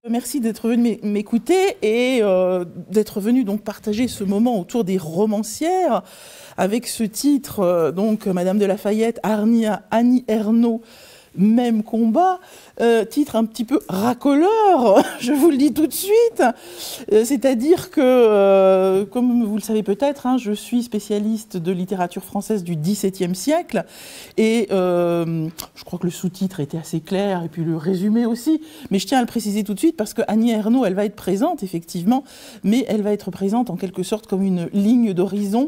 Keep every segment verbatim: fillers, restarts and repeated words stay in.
Merci d'être venu m'écouter et euh, d'être venu donc partager ce moment autour des romancières avec ce titre, euh, donc Madame de Lafayette, Annie, Annie Ernaux, même combat, euh, titre un petit peu racoleur, je vous le dis tout de suite, euh, c'est-à-dire que, euh, comme vous le savez peut-être, hein, je suis spécialiste de littérature française du dix-septième siècle, et euh, je crois que le sous-titre était assez clair, et puis le résumé aussi, mais je tiens à le préciser tout de suite, parce que Annie Ernaux, elle va être présente, effectivement, mais elle va être présente en quelque sorte comme une ligne d'horizon,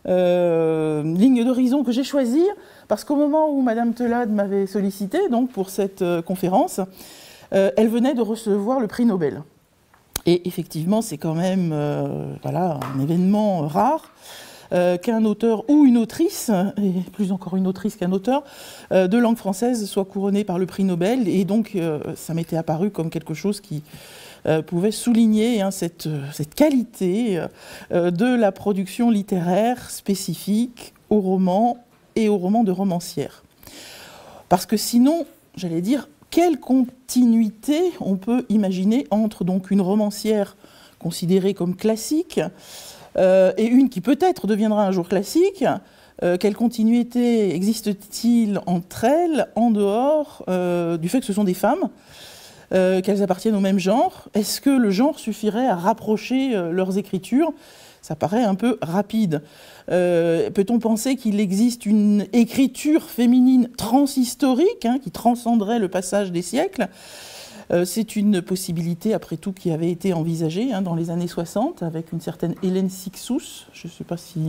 Euh, ligne d'horizon que j'ai choisie parce qu'au moment où Madame Telade m'avait sollicité donc, pour cette euh, conférence, euh, elle venait de recevoir le prix Nobel. Et effectivement, c'est quand même euh, voilà, un événement rare euh, qu'un auteur ou une autrice, et plus encore une autrice qu'un auteur, euh, de langue française soit couronné par le prix Nobel. Et donc, euh, ça m'était apparu comme quelque chose qui Euh, pouvait souligner hein, cette, cette qualité euh, de la production littéraire spécifique au roman et au roman de romancière. Parce que sinon, j'allais dire, quelle continuité on peut imaginer entre donc, une romancière considérée comme classique euh, et une qui peut-être deviendra un jour classique. Euh, quelle continuité existe-t-il entre elles en dehors euh, du fait que ce sont des femmes Euh, qu'elles appartiennent au même genre? Est-ce que le genre suffirait à rapprocher euh, leurs écritures? Ça paraît un peu rapide. Euh, Peut-on penser qu'il existe une écriture féminine transhistorique hein, qui transcenderait le passage des siècles? euh, C'est une possibilité, après tout, qui avait été envisagée hein, dans les années soixante avec une certaine Hélène Cixous. Je ne sais pas si...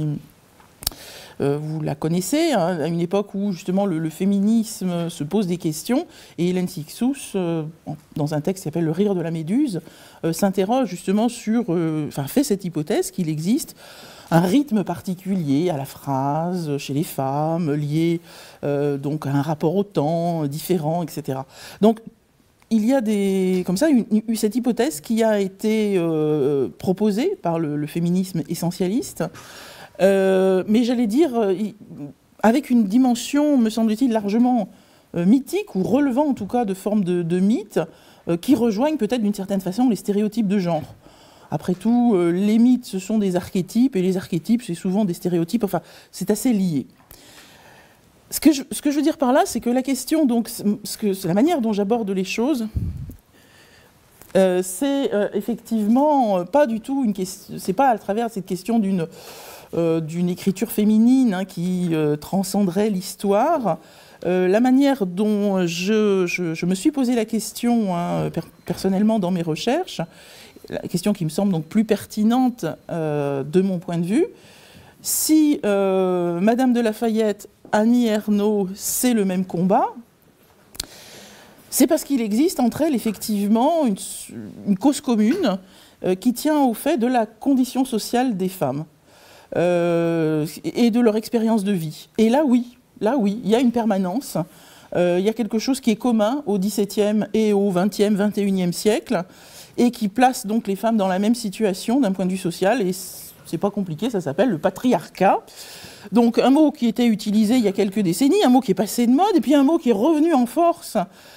Euh, vous la connaissez, hein, à une époque où justement le, le féminisme se pose des questions, et Hélène Cixous, euh, dans un texte qui s'appelle Le rire de la méduse, euh, s'interroge justement sur, euh, enfin fait cette hypothèse qu'il existe un rythme particulier à la phrase chez les femmes, lié euh, donc à un rapport au temps différent, et cetera. Donc il y a des, comme ça une, une, cette hypothèse qui a été euh, proposée par le, le féminisme essentialiste. Euh, mais j'allais dire, euh, avec une dimension, me semble-t-il, largement euh, mythique, ou relevant en tout cas de formes de, de mythes, euh, qui rejoignent peut-être d'une certaine façon les stéréotypes de genre. Après tout, euh, les mythes, ce sont des archétypes, et les archétypes, c'est souvent des stéréotypes, enfin, c'est assez lié. Ce que, je, ce que je veux dire par là, c'est que la question, donc, ce que, c'est la manière dont j'aborde les choses, euh, c'est euh, effectivement pas du tout une question, c'est pas à travers cette question d'une Euh, d'une écriture féminine hein, qui euh, transcenderait l'histoire. Euh, la manière dont je, je, je me suis posé la question hein, per personnellement dans mes recherches, la question qui me semble donc plus pertinente euh, de mon point de vue, si euh, Madame de Lafayette, Annie Ernaux, c'est le même combat, c'est parce qu'il existe entre elles effectivement une, une cause commune euh, qui tient au fait de la condition sociale des femmes. Euh, et de leur expérience de vie. Et là, oui, là, oui, il y a une permanence, euh, il y a quelque chose qui est commun au dix-septième et au vingtième, vingt et unième siècle, et qui place donc les femmes dans la même situation d'un point de vue social, et c'est pas compliqué, ça s'appelle le patriarcat. Donc un mot qui était utilisé il y a quelques décennies, un mot qui est passé de mode, et puis un mot qui est revenu en force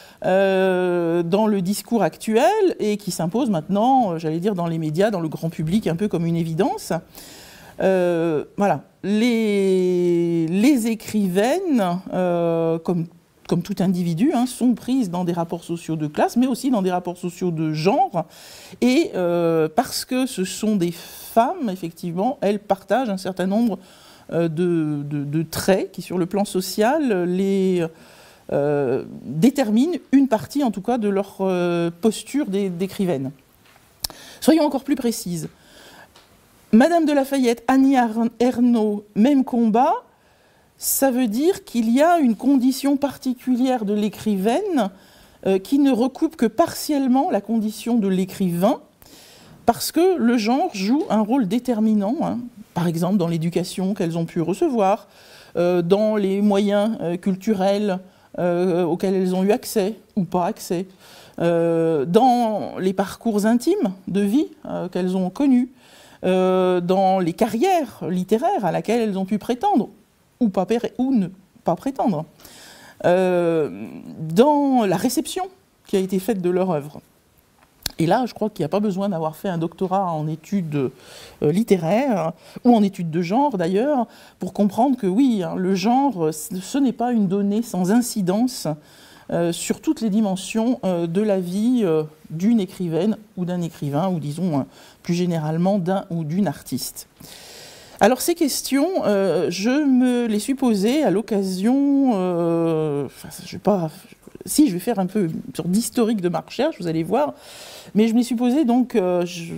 euh, dans le discours actuel, et qui s'impose maintenant, j'allais dire, dans les médias, dans le grand public, un peu comme une évidence. Euh, voilà, les, les écrivaines, euh, comme, comme tout individu, hein, sont prises dans des rapports sociaux de classe, mais aussi dans des rapports sociaux de genre, et euh, parce que ce sont des femmes, effectivement, elles partagent un certain nombre euh, de, de, de traits qui, sur le plan social, les euh, déterminent une partie, en tout cas, de leur euh, posture d'écrivaine. Soyons encore plus précises. Madame de Lafayette, Annie Ernaux, même combat, ça veut dire qu'il y a une condition particulière de l'écrivaine euh, qui ne recoupe que partiellement la condition de l'écrivain, parce que le genre joue un rôle déterminant, hein, par exemple dans l'éducation qu'elles ont pu recevoir, euh, dans les moyens euh, culturels euh, auxquels elles ont eu accès ou pas accès, euh, dans les parcours intimes de vie euh, qu'elles ont connus, Euh, dans les carrières littéraires à laquelle elles ont pu prétendre, ou, pas, ou ne pas prétendre, euh, dans la réception qui a été faite de leur œuvre. Et là, je crois qu'il n'y a pas besoin d'avoir fait un doctorat en études euh, littéraires, ou en études de genre d'ailleurs, pour comprendre que oui, hein, le genre, ce n'est pas une donnée sans incidence euh, sur toutes les dimensions euh, de la vie euh, d'une écrivaine ou d'un écrivain, ou disons euh, plus généralement d'un ou d'une artiste. Alors ces questions, euh, je me les suis posées à l'occasion, euh, enfin, je vais pas, si je vais faire un peu une sorte d'historique de ma recherche, vous allez voir, mais je me les suis posées donc, euh, je,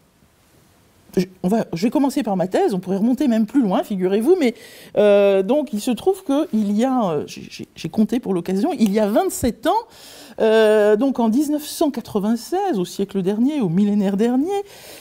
je, on va, je vais commencer par ma thèse, on pourrait remonter même plus loin, figurez-vous, mais euh, donc il se trouve qu'il y a, j'ai compté pour l'occasion, il y a vingt-sept ans, Euh, donc en mille neuf cent quatre-vingt-seize, au siècle dernier, au millénaire dernier,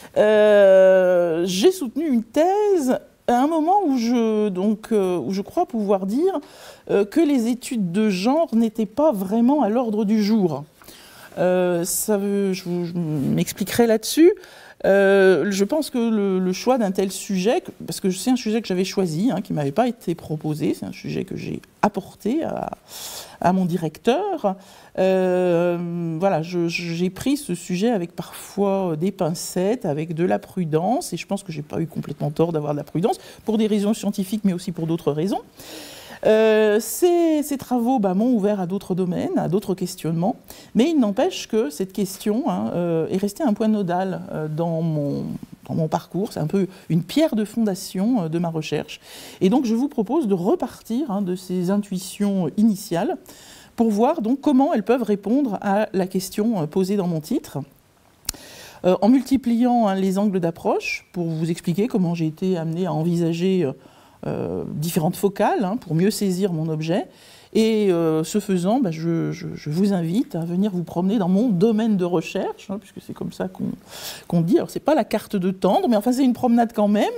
euh, j'ai soutenu une thèse à un moment où je, donc, euh, où je crois pouvoir dire euh, que les études de genre n'étaient pas vraiment à l'ordre du jour. Euh, ça veut, je, je m'expliquerai là-dessus. Euh, je pense que le, le choix d'un tel sujet, parce que c'est un sujet que j'avais choisi, hein, qui ne m'avait pas été proposé, c'est un sujet que j'ai apporté à, à mon directeur. Euh, voilà, je, j'ai pris ce sujet avec parfois des pincettes, avec de la prudence, et je pense que je n'ai pas eu complètement tort d'avoir de la prudence, pour des raisons scientifiques, mais aussi pour d'autres raisons. Euh, ces, ces travaux bah, m'ont ouvert à d'autres domaines, à d'autres questionnements, mais il n'empêche que cette question hein, euh, est restée un point nodal euh, dans, mon, dans mon parcours. C'est un peu une pierre de fondation euh, de ma recherche. Et donc je vous propose de repartir hein, de ces intuitions initiales pour voir donc comment elles peuvent répondre à la question euh, posée dans mon titre. Euh, en multipliant hein, les angles d'approche pour vous expliquer comment j'ai été amenée à envisager euh, Euh, différentes focales hein, pour mieux saisir mon objet. Et euh, ce faisant, bah, je, je, je vous invite à venir vous promener dans mon domaine de recherche, hein, puisque c'est comme ça qu'on qu'on dit. Alors, c'est pas la carte de tendre, mais enfin, c'est une promenade quand même,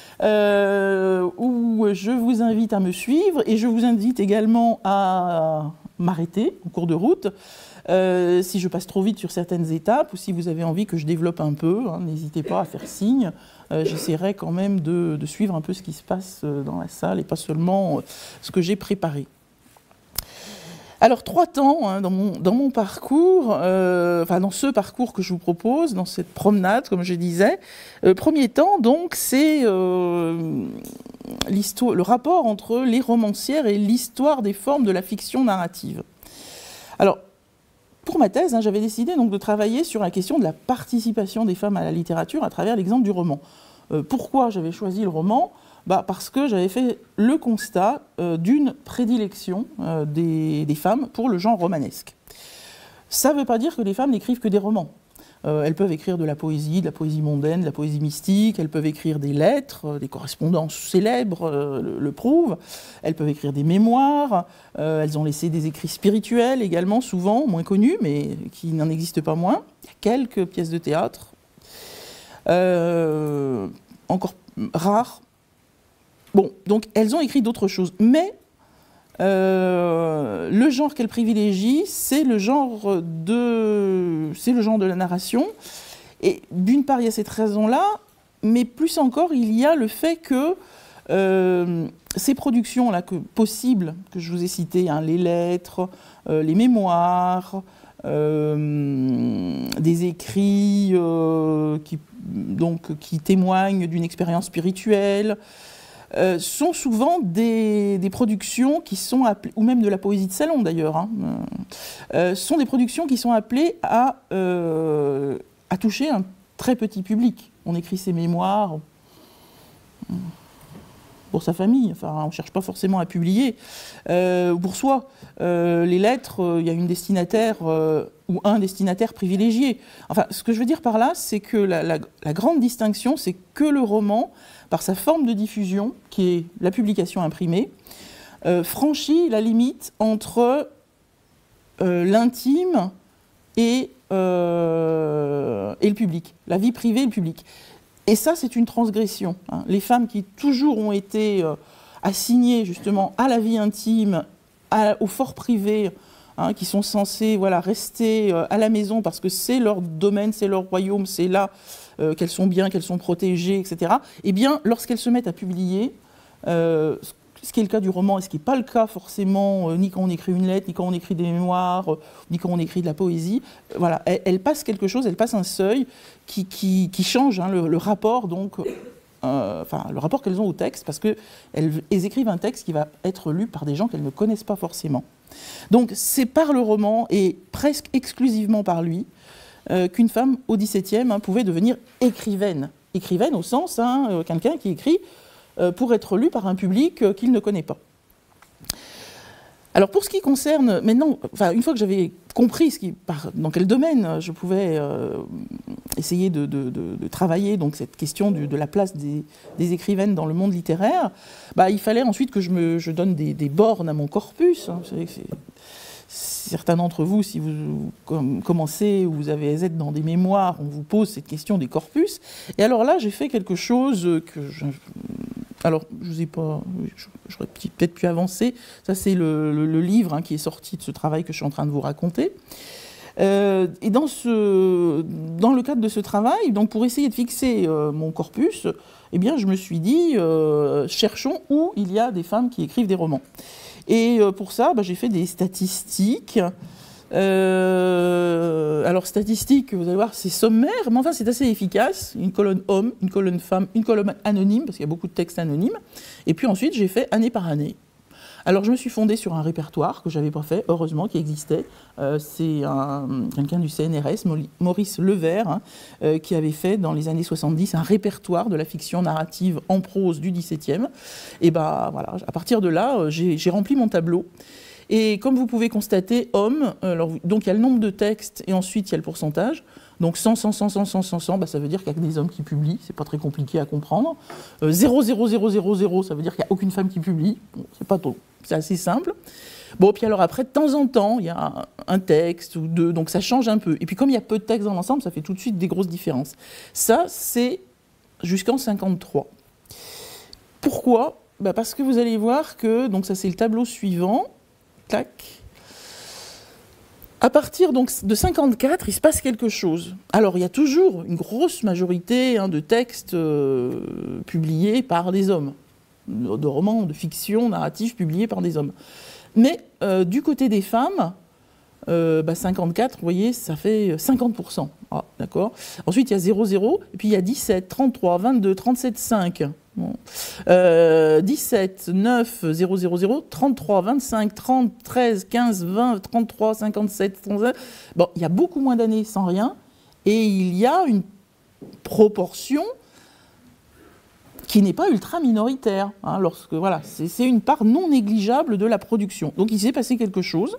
euh, où je vous invite à me suivre et je vous invite également à m'arrêter en cours de route. Euh, si je passe trop vite sur certaines étapes ou si vous avez envie que je développe un peu, hein, n'hésitez pas à faire signe. Euh, j'essaierai quand même de, de suivre un peu ce qui se passe dans la salle et pas seulement ce que j'ai préparé. Alors, trois temps hein, dans, mon, dans mon parcours, euh, enfin dans ce parcours que je vous propose, dans cette promenade, comme je disais. Euh, premier temps, donc, c'est euh, le rapport entre les romancières et l'histoire des formes de la fiction narrative. Alors, pour ma thèse, hein, j'avais décidé donc de travailler sur la question de la participation des femmes à la littérature à travers l'exemple du roman. Euh, pourquoi j'avais choisi le roman ? Bah parce que j'avais fait le constat euh, d'une prédilection euh, des, des femmes pour le genre romanesque. Ça ne veut pas dire que les femmes n'écrivent que des romans. Euh, elles peuvent écrire de la poésie, de la poésie mondaine, de la poésie mystique, elles peuvent écrire des lettres, euh, des correspondances célèbres euh, le, le prouvent, elles peuvent écrire des mémoires, euh, elles ont laissé des écrits spirituels également, souvent, moins connus, mais qui n'en existent pas moins. Il y a quelques pièces de théâtre, euh, encore rares. Bon, donc elles ont écrit d'autres choses, mais euh, le genre qu'elles privilégient, c'est le genre de, c'est le genre de la narration. Et d'une part, il y a cette raison-là, mais plus encore, il y a le fait que euh, ces productions-là que, possibles, que je vous ai citées, hein, les lettres, euh, les mémoires, euh, des écrits euh, qui, donc, qui témoignent d'une expérience spirituelle, Euh, sont souvent des, des productions qui sont appelées, ou même de la poésie de salon d'ailleurs, hein, euh, sont des productions qui sont appelées à, euh, à toucher un très petit public. On écrit ses mémoires pour sa famille, enfin on ne cherche pas forcément à publier, euh, pour soi. Euh, les lettres, il y a une destinataire euh, ou un destinataire privilégié. Enfin, ce que je veux dire par là, c'est que la, la, la grande distinction, c'est que le roman, par sa forme de diffusion, qui est la publication imprimée, euh, franchit la limite entre euh, l'intime et, euh, et le public, la vie privée et le public. Et ça, c'est une transgression. Hein. Les femmes qui toujours ont été euh, assignées justement à la vie intime, à, au fort privé, hein, qui sont censées voilà, rester euh, à la maison parce que c'est leur domaine, c'est leur royaume, c'est là euh, qu'elles sont bien, qu'elles sont protégées, et cetera. Eh bien, lorsqu'elles se mettent à publier, euh, ce qui est le cas du roman et ce qui n'est pas le cas forcément, euh, ni quand on écrit une lettre, ni quand on écrit des mémoires, euh, ni quand on écrit de la poésie. Euh, voilà, elle, elle passe quelque chose, elle passe un seuil qui, qui, qui change hein, le, le rapport, donc, euh, enfin, le rapport qu'elles ont au texte, parce qu'elles elles écrivent un texte qui va être lu par des gens qu'elles ne connaissent pas forcément. Donc c'est par le roman, et presque exclusivement par lui, euh, qu'une femme au dix-septième hein, pouvait devenir écrivaine. Écrivaine au sens, hein, euh, quelqu'un qui écrit euh, pour être lu par un public euh, qu'il ne connaît pas. Alors pour ce qui concerne, maintenant, enfin, une fois que j'avais compris ce qui, par, dans quel domaine je pouvais euh, essayer de, de, de, de travailler donc cette question du, de la place des, des écrivaines dans le monde littéraire, bah, il fallait ensuite que je, me, je donne des, des bornes à mon corpus. Hein. Vous savez que certains d'entre vous, si vous commencez ou vous avez êtes dans des mémoires, on vous pose cette question des corpus. Et alors là, j'ai fait quelque chose que je... Alors, je vous ai pas, j'aurais peut-être pu avancer. Ça, c'est le, le, le livre hein, qui est sorti de ce travail que je suis en train de vous raconter. Euh, et dans, ce, dans le cadre de ce travail, donc pour essayer de fixer euh, mon corpus, eh bien, je me suis dit, euh, cherchons où il y a des femmes qui écrivent des romans. Et euh, pour ça, bah, j'ai fait des statistiques. Euh, alors, statistiques, vous allez voir, c'est sommaire, mais enfin, c'est assez efficace. Une colonne homme, une colonne femme, une colonne anonyme, parce qu'il y a beaucoup de textes anonymes. Et puis ensuite, j'ai fait année par année. Alors, je me suis fondée sur un répertoire que je n'avais pas fait, heureusement, qui existait. Euh, c'est quelqu'un du C N R S, Maurice Levert, hein, euh, qui avait fait, dans les années soixante-dix, un répertoire de la fiction narrative en prose du dix-septième. Et bien, voilà, à partir de là, j'ai rempli mon tableau. Et comme vous pouvez constater, homme, alors, donc il y a le nombre de textes et ensuite il y a le pourcentage. Donc cent, cent, cent, cent, cent, cent, cent, bah, ça veut dire qu'il n'y a que des hommes qui publient, c'est pas très compliqué à comprendre. Euh, zéro, zéro, zéro, zéro, zéro, ça veut dire qu'il n'y a aucune femme qui publie. Bon, c'est pas trop, c'est assez simple. Bon, puis alors après, de temps en temps, il y a un texte ou deux, donc ça change un peu. Et puis comme il y a peu de textes dans l'ensemble, ça fait tout de suite des grosses différences. Ça, c'est jusqu'en cinquante-trois. Pourquoi ? Bah, parce que vous allez voir que, donc ça c'est le tableau suivant. Tac. À partir donc, de cinquante-quatre, il se passe quelque chose. Alors, il y a toujours une grosse majorité hein, de textes euh, publiés par des hommes, de romans, de fiction, narratifs publiés par des hommes. Mais euh, du côté des femmes, euh, bah, cinquante-quatre, vous voyez, ça fait cinquante pour cent. Ah, d'accord. Ensuite, il y a zéro, zéro, et puis il y a dix-sept, trente-trois, vingt-deux, trente-sept, cinq. Bon. Euh, dix-sept, neuf, zéro, zéro, zéro, trente-trois, vingt-cinq, trente, treize, quinze, vingt, trente-trois, cinquante-sept, trente-sept. Bon, il y a beaucoup moins d'années sans rien, et il y a une proportion qui n'est pas ultra minoritaire. Hein, lorsque, voilà, c'est une part non négligeable de la production. Donc il s'est passé quelque chose.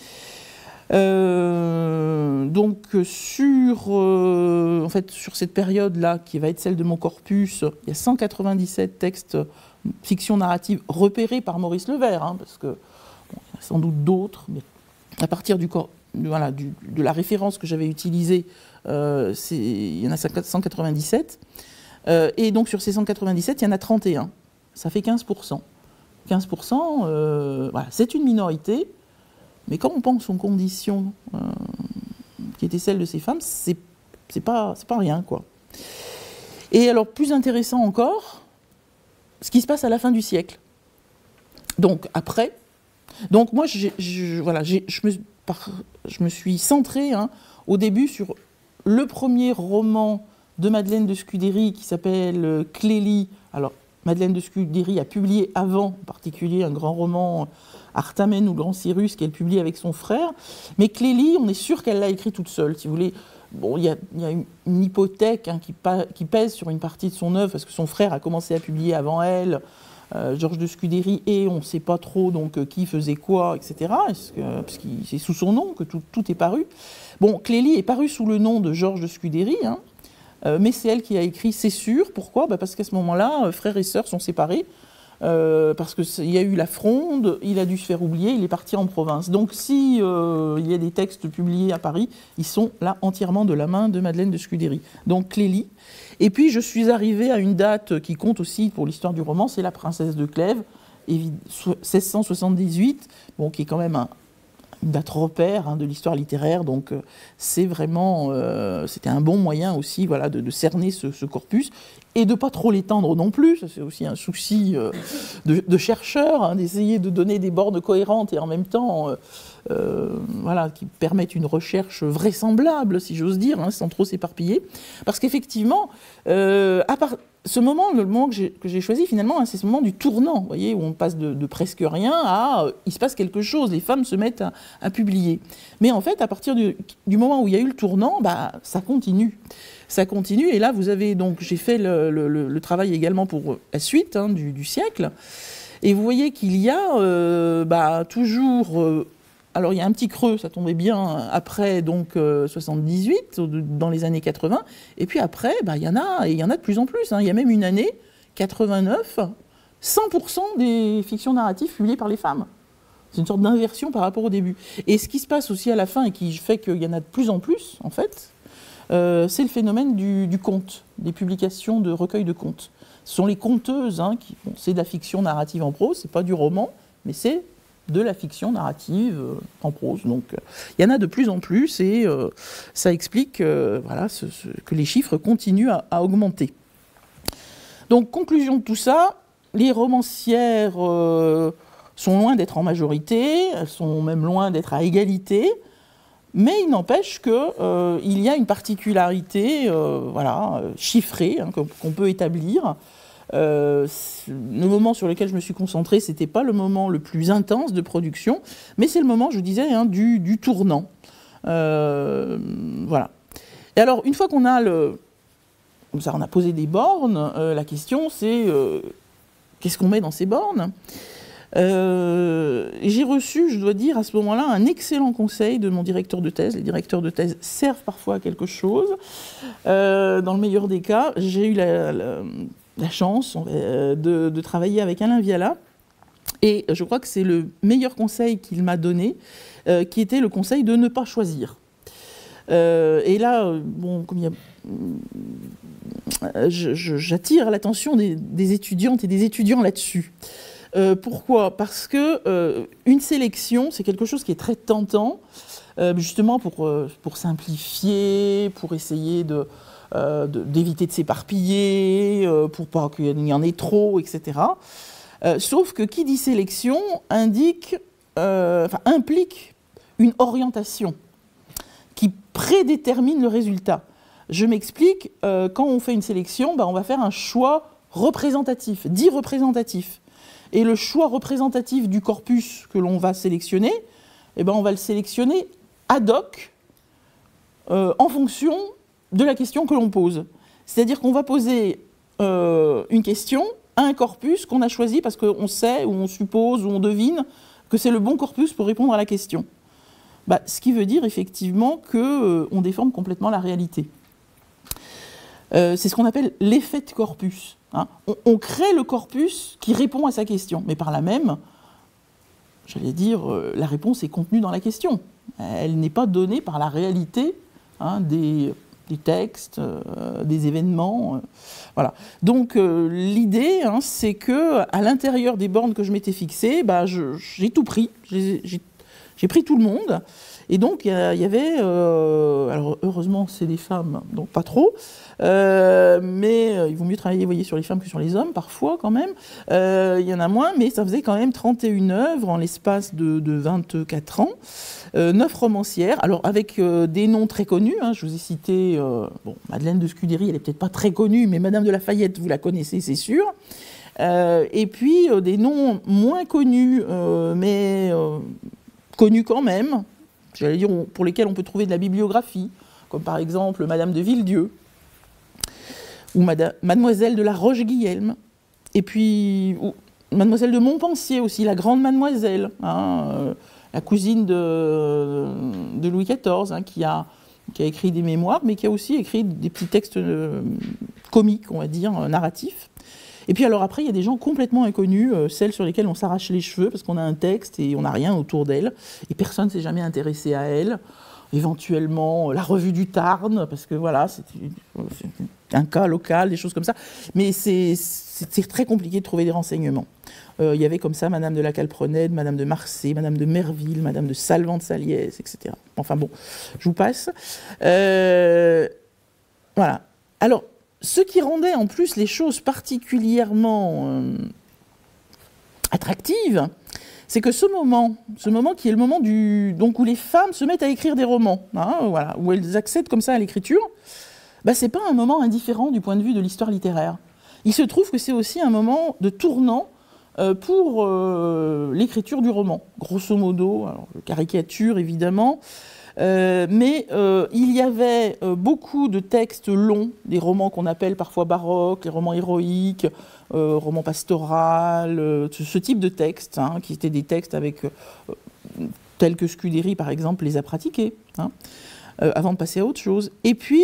Euh, donc sur, euh, en fait, sur cette période-là, qui va être celle de mon corpus, il y a cent quatre-vingt-dix-sept textes fiction narrative repérés par Maurice Levert, hein, parce que bon, il y en a sans doute d'autres, mais à partir du, voilà, du, de la référence que j'avais utilisée, euh, il y en a cent quatre-vingt-dix-sept. Euh, et donc sur ces cent quatre-vingt-dix-sept, il y en a trente et un. Ça fait quinze pour cent. quinze pour cent, euh, voilà, c'est une minorité. Mais quand on pense aux conditions euh, qui étaient celles de ces femmes, c'est pas, c'est pas rien, quoi. Et alors, plus intéressant encore, ce qui se passe à la fin du siècle. Donc, après. Donc, moi, je, je, voilà, je, me, par, je me suis centrée hein, au début sur le premier roman de Madeleine de Scudéry qui s'appelle Clélie. Alors, Madeleine de Scudéry a publié avant, en particulier, un grand roman, Artamène ou Grand Cyrus, qu'elle publie avec son frère. Mais Clélie, on est sûr qu'elle l'a écrit toute seule. Si vous voulez, bon, il y a, y a une, une hypothèque hein, qui, qui pèse sur une partie de son œuvre, parce que son frère a commencé à publier avant elle, euh, Georges de Scudéry, et on ne sait pas trop donc, euh, qui faisait quoi, et cetera, parce que c'est sous son nom que tout, tout est paru. Bon, Clélie est paru sous le nom de Georges de Scudéry, hein, euh, mais c'est elle qui a écrit, c'est sûr. Pourquoi ? Bah parce qu'à ce moment-là, euh, frères et sœurs sont séparés. Euh, parce qu'il y a eu la fronde, il a dû se faire oublier, il est parti en province. Donc si euh, il y a des textes publiés à Paris, ils sont là entièrement de la main de Madeleine de Scudéry. Donc Clélie. Et puis je suis arrivée à une date qui compte aussi pour l'histoire du roman, c'est La Princesse de Clèves, seize cent soixante-dix-huit, bon, qui est quand même un, une date repère hein, de l'histoire littéraire, donc euh, c'est vraiment, euh, c'était un bon moyen aussi voilà, de, de cerner ce, ce corpus, et de ne pas trop l'étendre non plus, ça, c'est aussi un souci euh, de, de chercheurs, hein, d'essayer de donner des bornes cohérentes et en même temps... Euh, Euh, voilà, qui permettent une recherche vraisemblable, si j'ose dire, hein, sans trop s'éparpiller. Parce qu'effectivement, euh, à part ce moment, le moment que j'ai, que j'ai choisi, finalement, hein, c'est ce moment du tournant, vous voyez, où on passe de, de presque rien à euh, il se passe quelque chose, les femmes se mettent à, à publier. Mais en fait, à partir du, du moment où il y a eu le tournant, bah, ça continue. Ça continue, et là, vous avez donc, j'ai fait le, le, le travail également pour la suite hein, du, du siècle, et vous voyez qu'il y a euh, bah, toujours... Euh, Alors, il y a un petit creux, ça tombait bien après donc, euh, soixante-dix-huit, dans les années quatre-vingts. Et puis après, bah, il y en a, et il y en a de plus en plus. Hein. Il y a même une année, quatre-vingt-neuf, cent pour cent des fictions narratives publiées par les femmes. C'est une sorte d'inversion par rapport au début. Et ce qui se passe aussi à la fin, et qui fait qu'il y en a de plus en plus, en fait, euh, c'est le phénomène du, du conte, des publications de recueils de contes. Ce sont les conteuses, hein, qui, bon, c'est de la fiction narrative en prose, c'est pas du roman, mais c'est de la fiction narrative euh, en prose. Donc, il euh, y en a de plus en plus et euh, ça explique euh, voilà, ce, ce, que les chiffres continuent à, à augmenter. Donc, conclusion de tout ça, les romancières euh, sont loin d'être en majorité, elles sont même loin d'être à égalité, mais il n'empêche qu'il euh, y a une particularité euh, voilà, chiffrée hein, qu'on peut établir. Euh, le moment sur lequel je me suis concentrée, ce n'était pas le moment le plus intense de production, mais c'est le moment, je disais, hein, du, du tournant. Euh, voilà. Et alors, une fois qu'on a, le, comme ça, on a posé des bornes, euh, la question c'est euh, qu'est-ce qu'on met dans ces bornes euh, J'ai reçu, je dois dire, à ce moment-là, un excellent conseil de mon directeur de thèse. Les directeurs de thèse servent parfois à quelque chose. Euh, dans le meilleur des cas, j'ai eu la... la la chance euh, de, de travailler avec Alain Viala. Et je crois que c'est le meilleur conseil qu'il m'a donné, euh, qui était le conseil de ne pas choisir. Euh, et là, bon, comme il y a, je, je, j'attire l'attention des, des étudiantes et des étudiants là-dessus. Euh, pourquoi ? Parce que euh, une sélection, c'est quelque chose qui est très tentant, euh, justement pour, euh, pour simplifier, pour essayer de... Euh, de, d'éviter de s'éparpiller, euh, pour pas qu'il y en ait trop, et cetera. Euh, sauf que qui dit sélection indique, euh, enfin, implique une orientation qui prédétermine le résultat. Je m'explique, euh, quand on fait une sélection, bah, on va faire un choix représentatif, dit représentatif. Et le choix représentatif du corpus que l'on va sélectionner, eh ben, on va le sélectionner ad hoc, euh, en fonction de la question que l'on pose. C'est-à-dire qu'on va poser euh, une question à un corpus qu'on a choisi parce qu'on sait, ou on suppose, ou on devine que c'est le bon corpus pour répondre à la question. Bah, ce qui veut dire effectivement qu'on euh, déforme complètement la réalité. Euh, c'est ce qu'on appelle l'effet de corpus. Hein. On, on crée le corpus qui répond à sa question, mais par là même, j'allais dire, euh, la réponse est contenue dans la question. Elle n'est pas donnée par la réalité hein, des... des textes, euh, des événements, euh, voilà. Donc euh, l'idée, hein, c'est que à l'intérieur des bornes que je m'étais fixées, bah, je, j'ai tout pris, j'ai, j'ai, j'ai pris tout le monde, et donc il y, y avait, euh, alors heureusement c'est des femmes, donc pas trop, euh, mais euh, il vaut mieux travailler, vous voyez, sur les femmes que sur les hommes, parfois quand même, euh, il y en a moins, mais ça faisait quand même trente et une œuvres en l'espace de, de vingt-quatre ans. Euh, neuf romancières, alors avec euh, des noms très connus, hein, je vous ai cité, euh, bon, Madeleine de Scudéry, elle n'est peut-être pas très connue, mais Madame de la Fayette, vous la connaissez, c'est sûr. Euh, et puis euh, des noms moins connus, euh, mais euh, connus quand même, j'allais dire, pour lesquels on peut trouver de la bibliographie, comme par exemple Madame de Villedieu, ou Madame, Mademoiselle de la Roche-Guilhelme, et puis ou, Mademoiselle de Montpensier aussi, la grande Mademoiselle, hein, euh, la cousine de, de Louis quatorze, hein, qui, a, qui a écrit des mémoires, mais qui a aussi écrit des petits textes euh, comiques, on va dire, euh, narratifs. Et puis alors après, il y a des gens complètement inconnus, euh, celles sur lesquelles on s'arrache les cheveux parce qu'on a un texte et on n'a rien autour d'elle, et personne ne s'est jamais intéressé à elle. Éventuellement, la revue du Tarn, parce que voilà, c'est un cas local, des choses comme ça. Mais c'est très compliqué de trouver des renseignements. Euh, il y avait comme ça Madame de la Calprenède, Madame de Marsay, Madame de Merville, Madame de Salvan-de-Saliès, et cetera. Enfin bon, je vous passe. Euh, voilà. Alors, ce qui rendait en plus les choses particulièrement euh, attractives, c'est que ce moment, ce moment qui est le moment du, donc où les femmes se mettent à écrire des romans, hein, voilà, où elles accèdent comme ça à l'écriture, bah, c'est pas un moment indifférent du point de vue de l'histoire littéraire. Il se trouve que c'est aussi un moment de tournant euh, pour euh, l'écriture du roman, grosso modo, alors, caricature évidemment, euh, mais euh, il y avait euh, beaucoup de textes longs, des romans qu'on appelle parfois baroques, les romans héroïques, Euh, roman pastoral, euh, ce, ce type de textes, hein, qui étaient des textes avec, euh, tels que Scudéry par exemple les a pratiqués, hein, euh, avant de passer à autre chose. Et puis,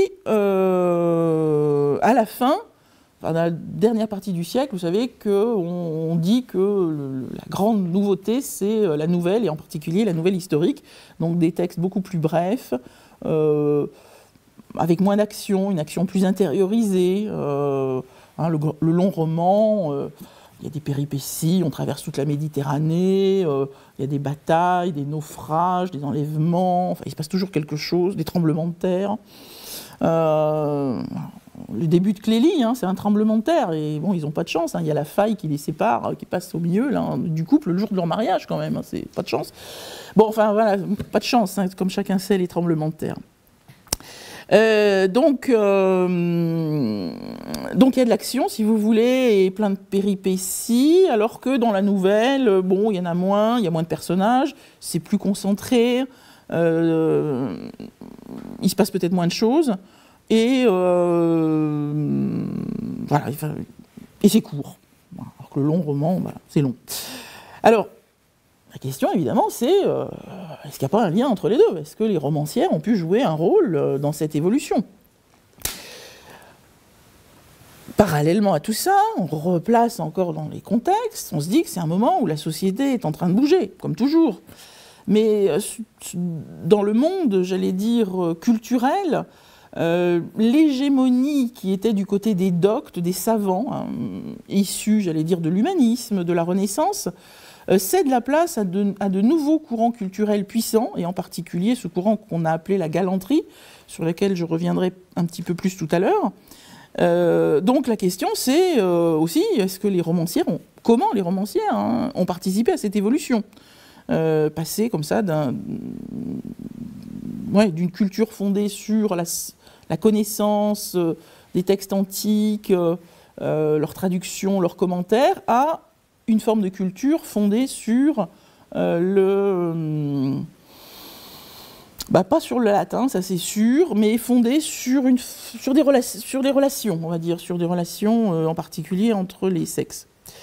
euh, à la fin, enfin, dans la dernière partie du siècle, vous savez qu'on on dit que le, la grande nouveauté, c'est la nouvelle, et en particulier la nouvelle historique, donc des textes beaucoup plus brefs, euh, avec moins d'action, une action plus intériorisée, euh, Hein, le, le long roman, euh, il y a des péripéties, on traverse toute la Méditerranée, euh, il y a des batailles, des naufrages, des enlèvements, enfin, il se passe toujours quelque chose, des tremblements de terre. Euh, le début de Clélie, hein, c'est un tremblement de terre, et bon, ils n'ont pas de chance, hein, il y a la faille qui les sépare, qui passe au milieu là, hein, du couple le jour de leur mariage quand même, hein, c'est pas de chance. Bon, enfin voilà, pas de chance, hein, comme chacun sait, les tremblements de terre. Euh, donc, euh, donc il y a de l'action, si vous voulez, et plein de péripéties, alors que dans la nouvelle, bon, il y en a moins, il y a moins de personnages, c'est plus concentré, euh, il se passe peut-être moins de choses, et euh, voilà, et c'est court. Alors que le long roman, voilà, c'est long. Alors, la question, évidemment, c'est euh, est-ce qu'il n'y a pas un lien entre les deux? Est-ce que les romancières ont pu jouer un rôle euh, dans cette évolution? Parallèlement à tout ça, on replace encore dans les contextes, on se dit que c'est un moment où la société est en train de bouger, comme toujours. Mais euh, dans le monde, j'allais dire, culturel, euh, l'hégémonie qui était du côté des doctes, des savants, hein, issus, j'allais dire, de l'humanisme, de la Renaissance, Euh, cède la place à de, à de nouveaux courants culturels puissants, et en particulier ce courant qu'on a appelé la galanterie, sur lequel je reviendrai un petit peu plus tout à l'heure. Euh, donc la question c'est euh, aussi, est-ce que les romancières ont, comment les romancières hein, ont participé à cette évolution, euh, passer comme ça d'un, ouais, d'une culture fondée sur la, la connaissance euh, des textes antiques, euh, euh, leur traduction, leurs commentaires, à une forme de culture fondée sur euh, le... Bah, pas sur le latin, ça c'est sûr, mais fondée sur, une, sur, des, relations, sur des relations, on va dire, sur des relations euh, en particulier entre les sexes.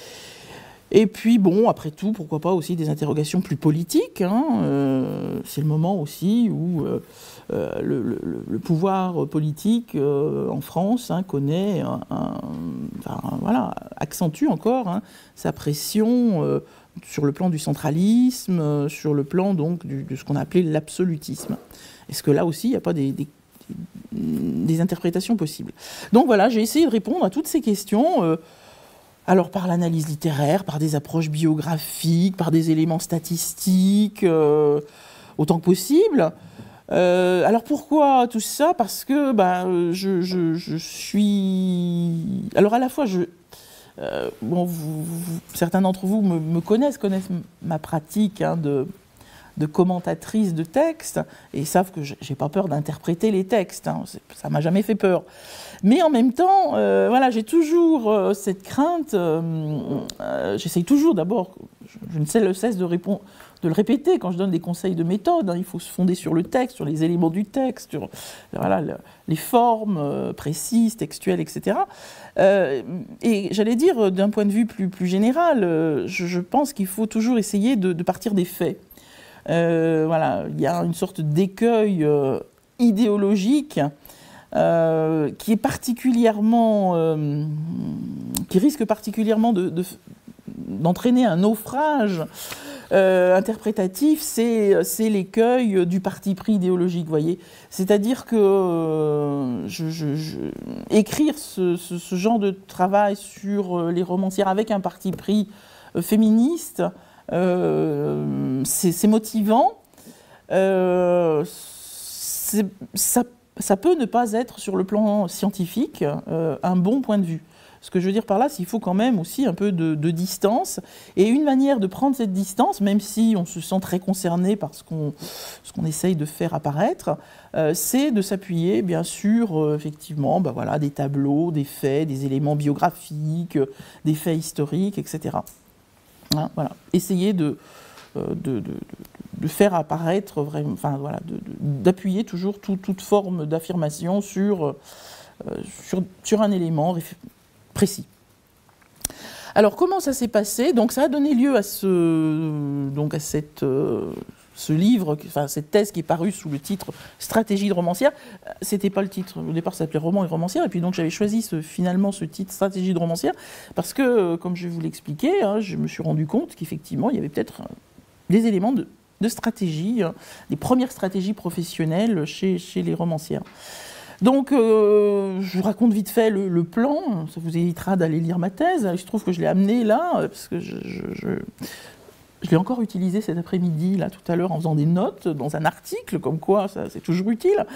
Et puis, bon, après tout, pourquoi pas aussi des interrogations plus politiques, hein, euh, c'est le moment aussi où euh, euh, le, le, le pouvoir politique euh, en France hein, connaît, un, un, enfin, voilà, accentue encore hein, sa pression euh, sur le plan du centralisme, euh, sur le plan donc du, de ce qu'on a appelé l'absolutisme. Est-ce que là aussi, il n'y a pas des, des, des interprétations possibles? Donc voilà, j'ai essayé de répondre à toutes ces questions, euh, alors par l'analyse littéraire, par des approches biographiques, par des éléments statistiques, euh, autant que possible. Euh, alors pourquoi tout ça? Parce que bah, je, je, je suis... Alors à la fois, je... Euh, bon, vous, vous, certains d'entre vous me, me connaissent, connaissent ma pratique hein, de, de commentatrice de textes et savent que je n'ai pas peur d'interpréter les textes. Hein, ça ne m'a jamais fait peur. Mais en même temps, euh, voilà, j'ai toujours euh, cette crainte. Euh, euh, J'essaye toujours d'abord, je, je ne cesse, cesse de, répondre, de le répéter quand je donne des conseils de méthode. Hein, il faut se fonder sur le texte, sur les éléments du texte, sur voilà, le, les formes euh, précises, textuelles, et cetera. Euh, et j'allais dire, d'un point de vue plus, plus général, euh, je, je pense qu'il faut toujours essayer de, de partir des faits. Euh, voilà, il y a une sorte d'écueil euh, idéologique euh, qui est particulièrement, euh, qui risque particulièrement de, de, d'entraîner un naufrage euh, interprétatif, c'est, c'est l'écueil du parti pris idéologique, vous voyez. C'est-à-dire que euh, je, je, je, écrire ce, ce, ce genre de travail sur les romancières avec un parti pris euh, féministe, euh, c'est, c'est motivant. Euh, c'est, ça, ça peut ne pas être, sur le plan scientifique, euh, un bon point de vue. Ce que je veux dire par là, c'est qu'il faut quand même aussi un peu de, de distance. Et une manière de prendre cette distance, même si on se sent très concerné par ce qu'on, ce qu'on essaye de faire apparaître, euh, c'est de s'appuyer, bien sûr, euh, effectivement, ben voilà, des tableaux, des faits, des éléments biographiques, des faits historiques, et cetera. Hein, voilà. Essayer de, euh, de, de, de faire apparaître, vraiment, enfin, voilà, de, de, d'appuyer toujours tout, toute forme d'affirmation sur, euh, sur, sur un élément précis. Alors, comment ça s'est passé? Donc, ça a donné lieu à ce, donc à cette, euh, ce livre, enfin, cette thèse qui est parue sous le titre « Stratégie de romancière ». C'était pas le titre, au départ, ça s'appelait « Roman et romancière », et puis donc j'avais choisi ce, finalement ce titre « Stratégie de romancière », parce que, comme je vais vous l'expliquer, hein, je me suis rendu compte qu'effectivement, il y avait peut-être des éléments de, de stratégie, hein, des premières stratégies professionnelles chez, chez les romancières. Donc, euh, je vous raconte vite fait le, le plan, ça vous évitera d'aller lire ma thèse. Il se trouve que je l'ai amené là, parce que je, je, je, je l'ai encore utilisé cet après-midi, là, tout à l'heure, en faisant des notes dans un article, comme quoi, ça, c'est toujours utile.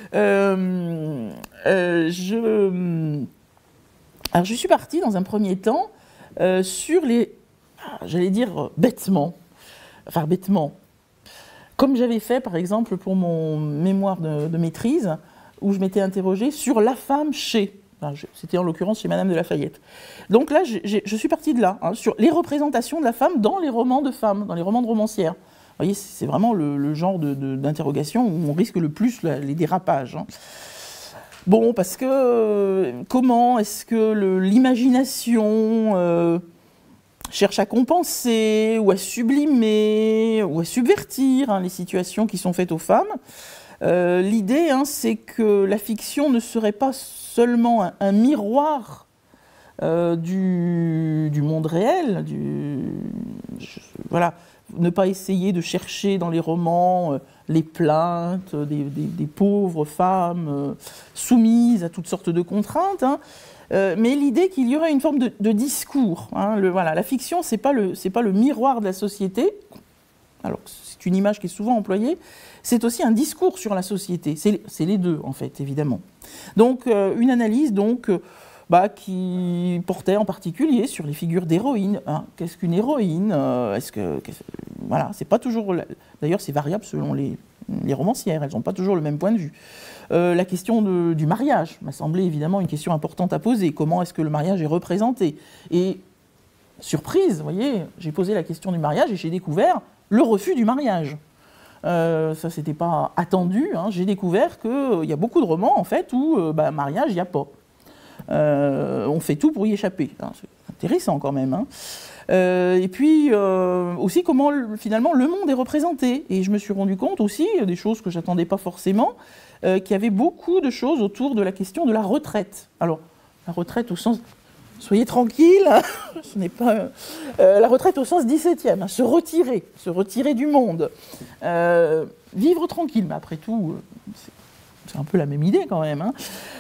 Euh, euh, je, alors, je suis partie, dans un premier temps, euh, sur les, j'allais dire, bêtement, enfin, bêtement, comme j'avais fait, par exemple, pour mon mémoire de, de maîtrise, où je m'étais interrogée sur la femme chez, enfin, c'était en l'occurrence chez Madame de La Fayette. Donc là, j'ai, je suis partie de là, hein, sur les représentations de la femme dans les romans de femmes, dans les romans de romancières. Vous voyez, c'est vraiment le, le genre de, de, d'interrogation où on risque le plus la, les dérapages. Hein. Bon, parce que euh, comment est-ce que le, l'imagination euh, cherche à compenser, ou à sublimer, ou à subvertir hein, les situations qui sont faites aux femmes? Euh, l'idée, hein, c'est que la fiction ne serait pas seulement un, un miroir euh, du, du monde réel, du, je, voilà, ne pas essayer de chercher dans les romans euh, les plaintes des, des, des pauvres femmes euh, soumises à toutes sortes de contraintes, hein, euh, mais l'idée qu'il y aurait une forme de, de discours. Hein, le, voilà, la fiction, c'est pas le, c'est pas le miroir de la société, alors c'est une image qui est souvent employée, c'est aussi un discours sur la société. C'est, c'est les deux, en fait, évidemment. Donc, euh, une analyse donc, euh, bah, qui portait en particulier sur les figures d'héroïnes. Hein. Qu'est-ce qu'une héroïne euh, est-ce que, qu'est-ce, voilà, c'est pas toujours... D'ailleurs, c'est variable selon les, les romancières. Elles n'ont pas toujours le même point de vue. Euh, la question de, du mariage m'a semblé évidemment une question importante à poser. Comment est-ce que le mariage est représenté? Et, surprise, vous voyez, j'ai posé la question du mariage et j'ai découvert le refus du mariage. Euh, ça, c'était pas attendu. Hein. J'ai découvert qu'il euh, y a beaucoup de romans, en fait, où, euh, bah, mariage, il n'y a pas. Euh, on fait tout pour y échapper. Hein. C'est intéressant, quand même. Hein. Euh, et puis, euh, aussi, comment, finalement, le monde est représenté. Et je me suis rendu compte aussi, des choses que je n'attendais pas forcément, euh, qu'il y avait beaucoup de choses autour de la question de la retraite. Alors, la retraite au sens... Soyez tranquille, hein, ce n'est pas euh, la retraite au sens dix-septième, hein, se retirer, se retirer du monde, euh, vivre tranquille, mais après tout, c'est, c'est un peu la même idée quand même. Hein.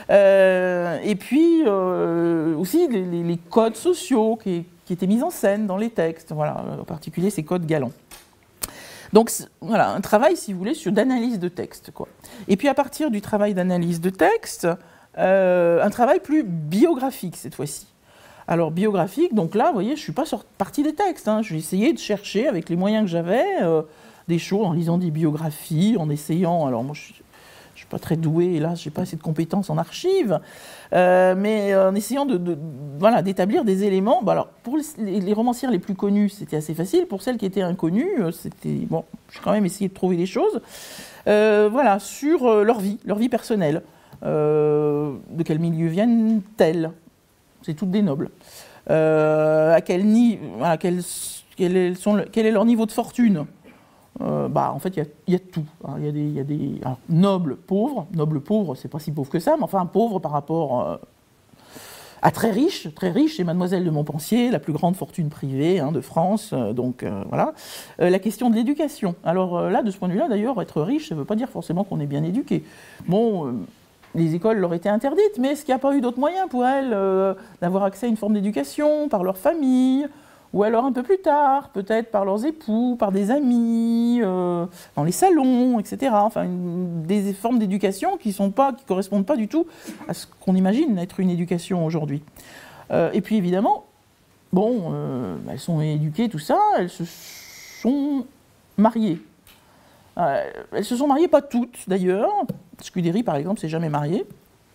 Euh, et puis euh, aussi les, les, les codes sociaux qui, qui étaient mis en scène dans les textes, voilà, en particulier ces codes galants. Donc voilà, un travail, si vous voulez, sur d'analyse de texte, quoi. Et puis à partir du travail d'analyse de texte, euh, un travail plus biographique cette fois-ci. Alors, biographique, donc là, vous voyez, je ne suis pas partie des textes. Hein. J'ai essayé de chercher, avec les moyens que j'avais, euh, des choses, en lisant des biographies, en essayant... Alors, moi, je ne suis pas très douée, hélas, je n'ai pas assez de compétences en archives, euh, mais en essayant de, de, voilà, d'établir des éléments... Bah, alors, pour les, les romancières les plus connues, c'était assez facile. Pour celles qui étaient inconnues, c'était... Bon, j'ai quand même essayé de trouver des choses. Euh, voilà, sur euh, leur vie, leur vie personnelle. Euh, de quel milieu viennent-elles? C'est toutes des nobles. Euh, à quel ni, voilà, quel, quel, est son, quel est leur niveau de fortune? Euh, bah, en fait, il y, y a tout. Hein. Il y a des, il y a des alors, nobles, pauvres. Nobles, pauvres, c'est pas si pauvre que ça, mais enfin, pauvre par rapport euh, à très riche. Très riche, c'est Mademoiselle de Montpensier, la plus grande fortune privée hein, de France. Euh, donc, euh, voilà. Euh, la question de l'éducation. Alors euh, là, de ce point de vue-là, d'ailleurs, être riche, ça ne veut pas dire forcément qu'on est bien éduqué. Bon, euh, les écoles leur étaient interdites, mais est-ce qu'il n'y a pas eu d'autres moyens pour elles euh, d'avoir accès à une forme d'éducation par leur famille ? Ou alors un peu plus tard, peut-être par leurs époux, par des amis, euh, dans les salons, et cetera. Enfin, une, des formes d'éducation qui ne correspondent pas du tout à ce qu'on imagine être une éducation aujourd'hui. Euh, et puis évidemment, bon, euh, elles sont éduquées, tout ça, elles se sont mariées. Euh, elles se sont mariées, pas toutes d'ailleurs. Scudéry, par exemple, s'est jamais mariée.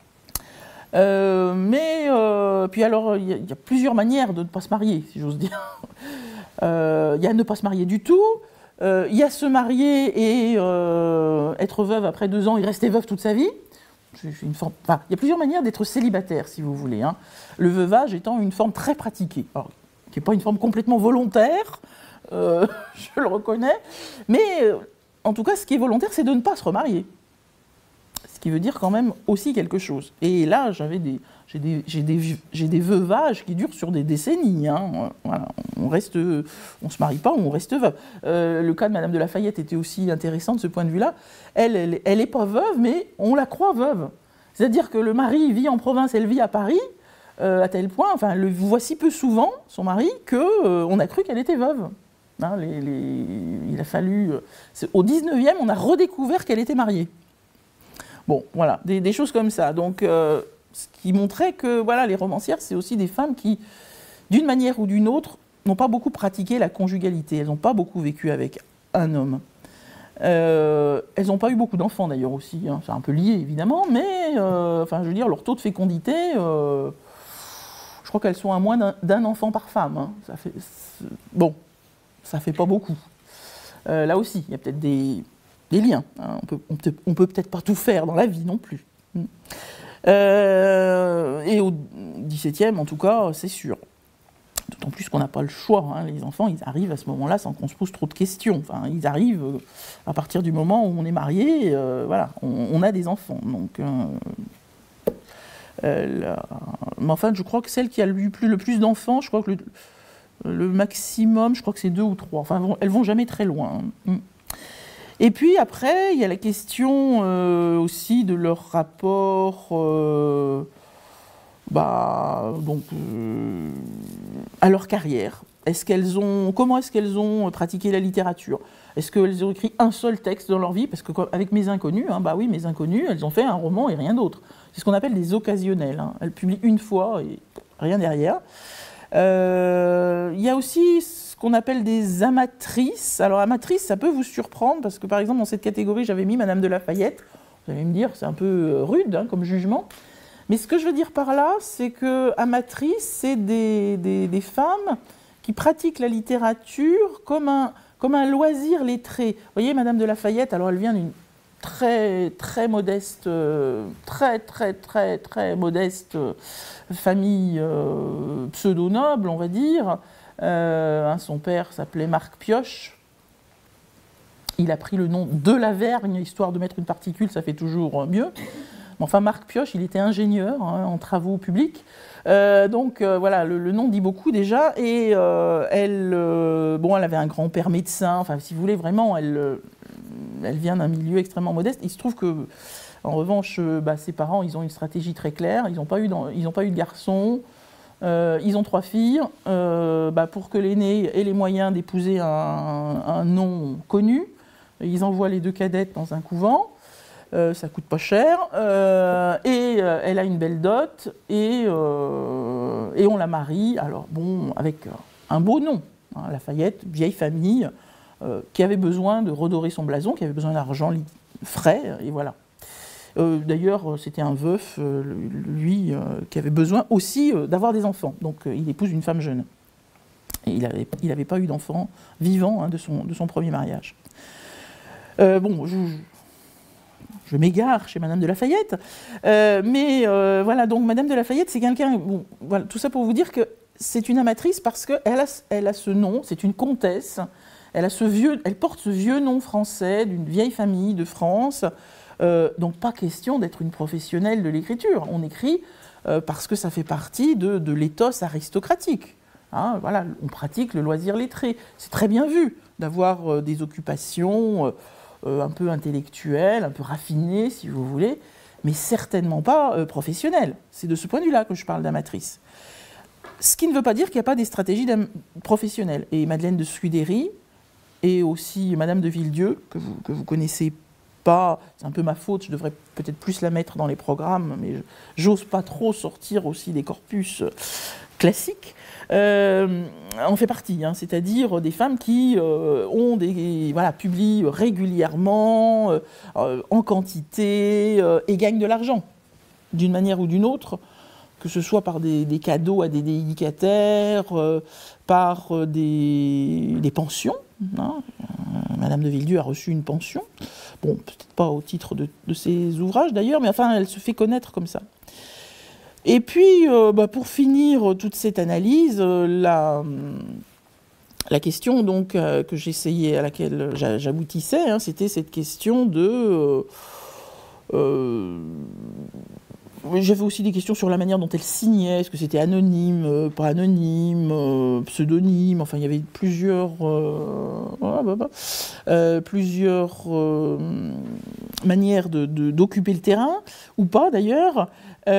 Euh, mais euh, puis alors, il y, y a plusieurs manières de ne pas se marier, si j'ose dire. Il euh, y a ne pas se marier du tout, il euh, y a se marier et euh, être veuve après deux ans et rester veuve toute sa vie. Il enfin, y a plusieurs manières d'être célibataire, si vous voulez. Hein. Le veuvage étant une forme très pratiquée, alors, qui n'est pas une forme complètement volontaire, euh, je le reconnais, mais en tout cas, ce qui est volontaire, c'est de ne pas se remarier. Ce qui veut dire quand même aussi quelque chose. Et là, j'avais des, j'ai des, j'ai des, j'ai des veuvages qui durent sur des décennies. Hein. Voilà. On reste, on se marie pas, on reste veuve. Euh, le cas de Madame de Lafayette était aussi intéressant de ce point de vue-là. Elle, elle, elle est pas veuve, mais on la croit veuve. C'est-à-dire que le mari vit en province, elle vit à Paris, euh, à tel point, enfin, le voit si peu souvent, son mari, que euh, on a cru qu'elle était veuve. Hein, les, les, il a fallu, au dix-neuvième, on a redécouvert qu'elle était mariée. Bon, voilà, des, des choses comme ça. Donc, euh, ce qui montrait que voilà, les romancières, c'est aussi des femmes qui, d'une manière ou d'une autre, n'ont pas beaucoup pratiqué la conjugalité. Elles n'ont pas beaucoup vécu avec un homme. Euh, elles n'ont pas eu beaucoup d'enfants, d'ailleurs, aussi. Hein. C'est un peu lié, évidemment, mais, euh, enfin, je veux dire, leur taux de fécondité, euh, je crois qu'elles sont à moins d'un, d'un enfant par femme. Hein. Ça fait, bon, ça fait pas beaucoup. Euh, là aussi, il y a peut-être des... des liens. Hein. On peut, on peut, on peut peut-être pas tout faire dans la vie non plus. Euh, et au dix-septième, en tout cas, c'est sûr. D'autant plus qu'on n'a pas le choix. Hein. Les enfants, ils arrivent à ce moment-là sans qu'on se pose trop de questions. Enfin, ils arrivent à partir du moment où on est marié, euh, voilà, on, on a des enfants. Donc, euh, euh, la... mais enfin, je crois que celle qui a eu plus, le plus d'enfants, je crois que le, le maximum, je crois que c'est deux ou trois. Enfin, elles vont jamais très loin. Hein. Et puis après, il y a la question euh, aussi de leur rapport euh, bah, donc, euh, à leur carrière. Est-ce qu'elles ont, comment est-ce qu'elles ont pratiqué la littérature ? Est-ce qu'elles ont écrit un seul texte dans leur vie ? Parce qu'avec Mes Inconnus, hein, bah oui, Mes Inconnus, elles ont fait un roman et rien d'autre. C'est ce qu'on appelle des occasionnels. Hein. Elles publient une fois et rien derrière. Euh, il y a aussi ce qu'on appelle des amatrices. Alors, amatrice, ça peut vous surprendre, parce que par exemple, dans cette catégorie, j'avais mis Madame de Lafayette. Vous allez me dire, c'est un peu rude hein, comme jugement. Mais ce que je veux dire par là, c'est que amatrices, c'est des, des, des femmes qui pratiquent la littérature comme un, comme un loisir lettré. Vous voyez, Madame de Lafayette, alors elle vient d'une très, très modeste, euh, très, très, très, très modeste euh, famille euh, pseudo-noble, on va dire. Euh, hein, son père s'appelait Marc Pioche. Il a pris le nom de Lavergne, histoire de mettre une particule, ça fait toujours mieux. Enfin, Marc Pioche, il était ingénieur hein, en travaux publics. Euh, donc, euh, voilà, le, le nom dit beaucoup déjà. Et euh, elle, euh, bon, elle avait un grand-père médecin. Enfin, si vous voulez, vraiment, elle, elle vient d'un milieu extrêmement modeste. Il se trouve que, en revanche, bah, ses parents, ils ont une stratégie très claire. Ils n'ont pas eu, dans, ils n'ont pas eu de garçon. Euh, ils ont trois filles. Euh, bah, pour que l'aînée ait les moyens d'épouser un, un nom connu, ils envoient les deux cadettes dans un couvent. Euh, ça coûte pas cher, euh, et euh, elle a une belle dot, et, euh, et on la marie, alors bon, avec un beau nom, hein, Lafayette, vieille famille, euh, qui avait besoin de redorer son blason, qui avait besoin d'argent frais, et voilà. Euh, d'ailleurs, c'était un veuf, euh, lui, euh, qui avait besoin aussi euh, d'avoir des enfants, donc euh, il épouse une femme jeune. Et il n'avait il avait pas eu d'enfant vivant hein, de, son, de son premier mariage. Euh, bon, je... Je m'égare chez Madame de Lafayette, euh, mais euh, voilà, donc Madame de Lafayette, c'est quelqu'un, bon, voilà, tout ça pour vous dire que c'est une amatrice parce qu'elle a, elle a ce nom, c'est une comtesse, elle, a ce vieux, elle porte ce vieux nom français d'une vieille famille de France. Euh, donc pas question d'être une professionnelle de l'écriture. On écrit euh, parce que ça fait partie de, de l'éthos aristocratique. Hein, voilà, on pratique le loisir lettré. C'est très bien vu d'avoir euh, des occupations euh, euh, un peu intellectuelles, un peu raffinées, si vous voulez, mais certainement pas euh, professionnelles. C'est de ce point de vue-là que je parle d'amatrice. Ce qui ne veut pas dire qu'il n'y a pas des stratégies professionnelles. Et Madeleine de Scudéry, et aussi Madame de Villedieu, que vous, que vous connaissez pas, c'est un peu ma faute, je devrais peut-être plus la mettre dans les programmes, mais j'ose pas trop sortir aussi des corpus classiques, euh, en fait partie, hein, c'est-à-dire des femmes qui euh, ont des, voilà, publient régulièrement, euh, en quantité, euh, et gagnent de l'argent, d'une manière ou d'une autre, que ce soit par des, des cadeaux à des dédicataires, euh, par euh, des, des pensions. Hein. Madame de Villedieu a reçu une pension, bon, peut-être pas au titre de, de ses ouvrages d'ailleurs, mais enfin, elle se fait connaître comme ça. Et puis, euh, bah, pour finir toute cette analyse, euh, la, la question donc, euh, que j'essayais, à laquelle j'aboutissais, hein, c'était cette question de... Euh, euh, J'avais aussi des questions sur la manière dont elle signait, est-ce que c'était anonyme, euh, pas anonyme, euh, pseudonyme, enfin il y avait plusieurs, euh, voilà, bah, bah, euh, plusieurs euh, manières de, de, d'occuper le terrain, ou pas d'ailleurs,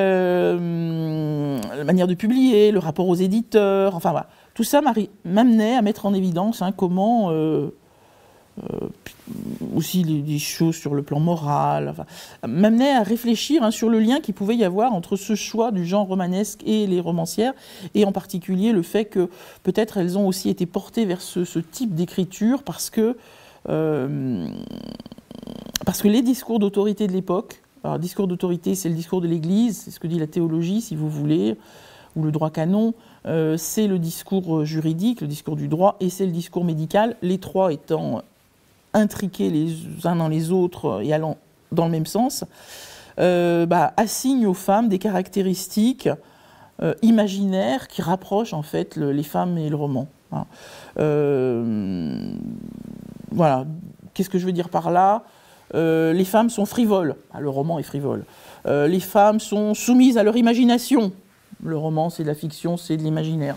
euh, la manière de publier, le rapport aux éditeurs, enfin voilà, tout ça m'amenait à mettre en évidence hein, comment... Euh, Euh, aussi les, les choses sur le plan moral, enfin, m'amenait à réfléchir hein, sur le lien qu'il pouvait y avoir entre ce choix du genre romanesque et les romancières, et en particulier le fait que peut-être elles ont aussi été portées vers ce, ce type d'écriture parce que, euh, parce que les discours d'autorité de l'époque, alors discours d'autorité c'est le discours de l'Église, c'est ce que dit la théologie si vous voulez, ou le droit canon, euh, c'est le discours juridique, le discours du droit, et c'est le discours médical, les trois étant intriqués les uns dans les autres et allant dans le même sens, euh, bah, assigne aux femmes des caractéristiques euh, imaginaires qui rapprochent en fait le, les femmes et le roman. Hein. Euh, voilà. Qu'est-ce que je veux dire par là ? euh, Les femmes sont frivoles. Ah, le roman est frivole. Euh, les femmes sont soumises à leur imagination. Le roman, c'est de la fiction, c'est de l'imaginaire.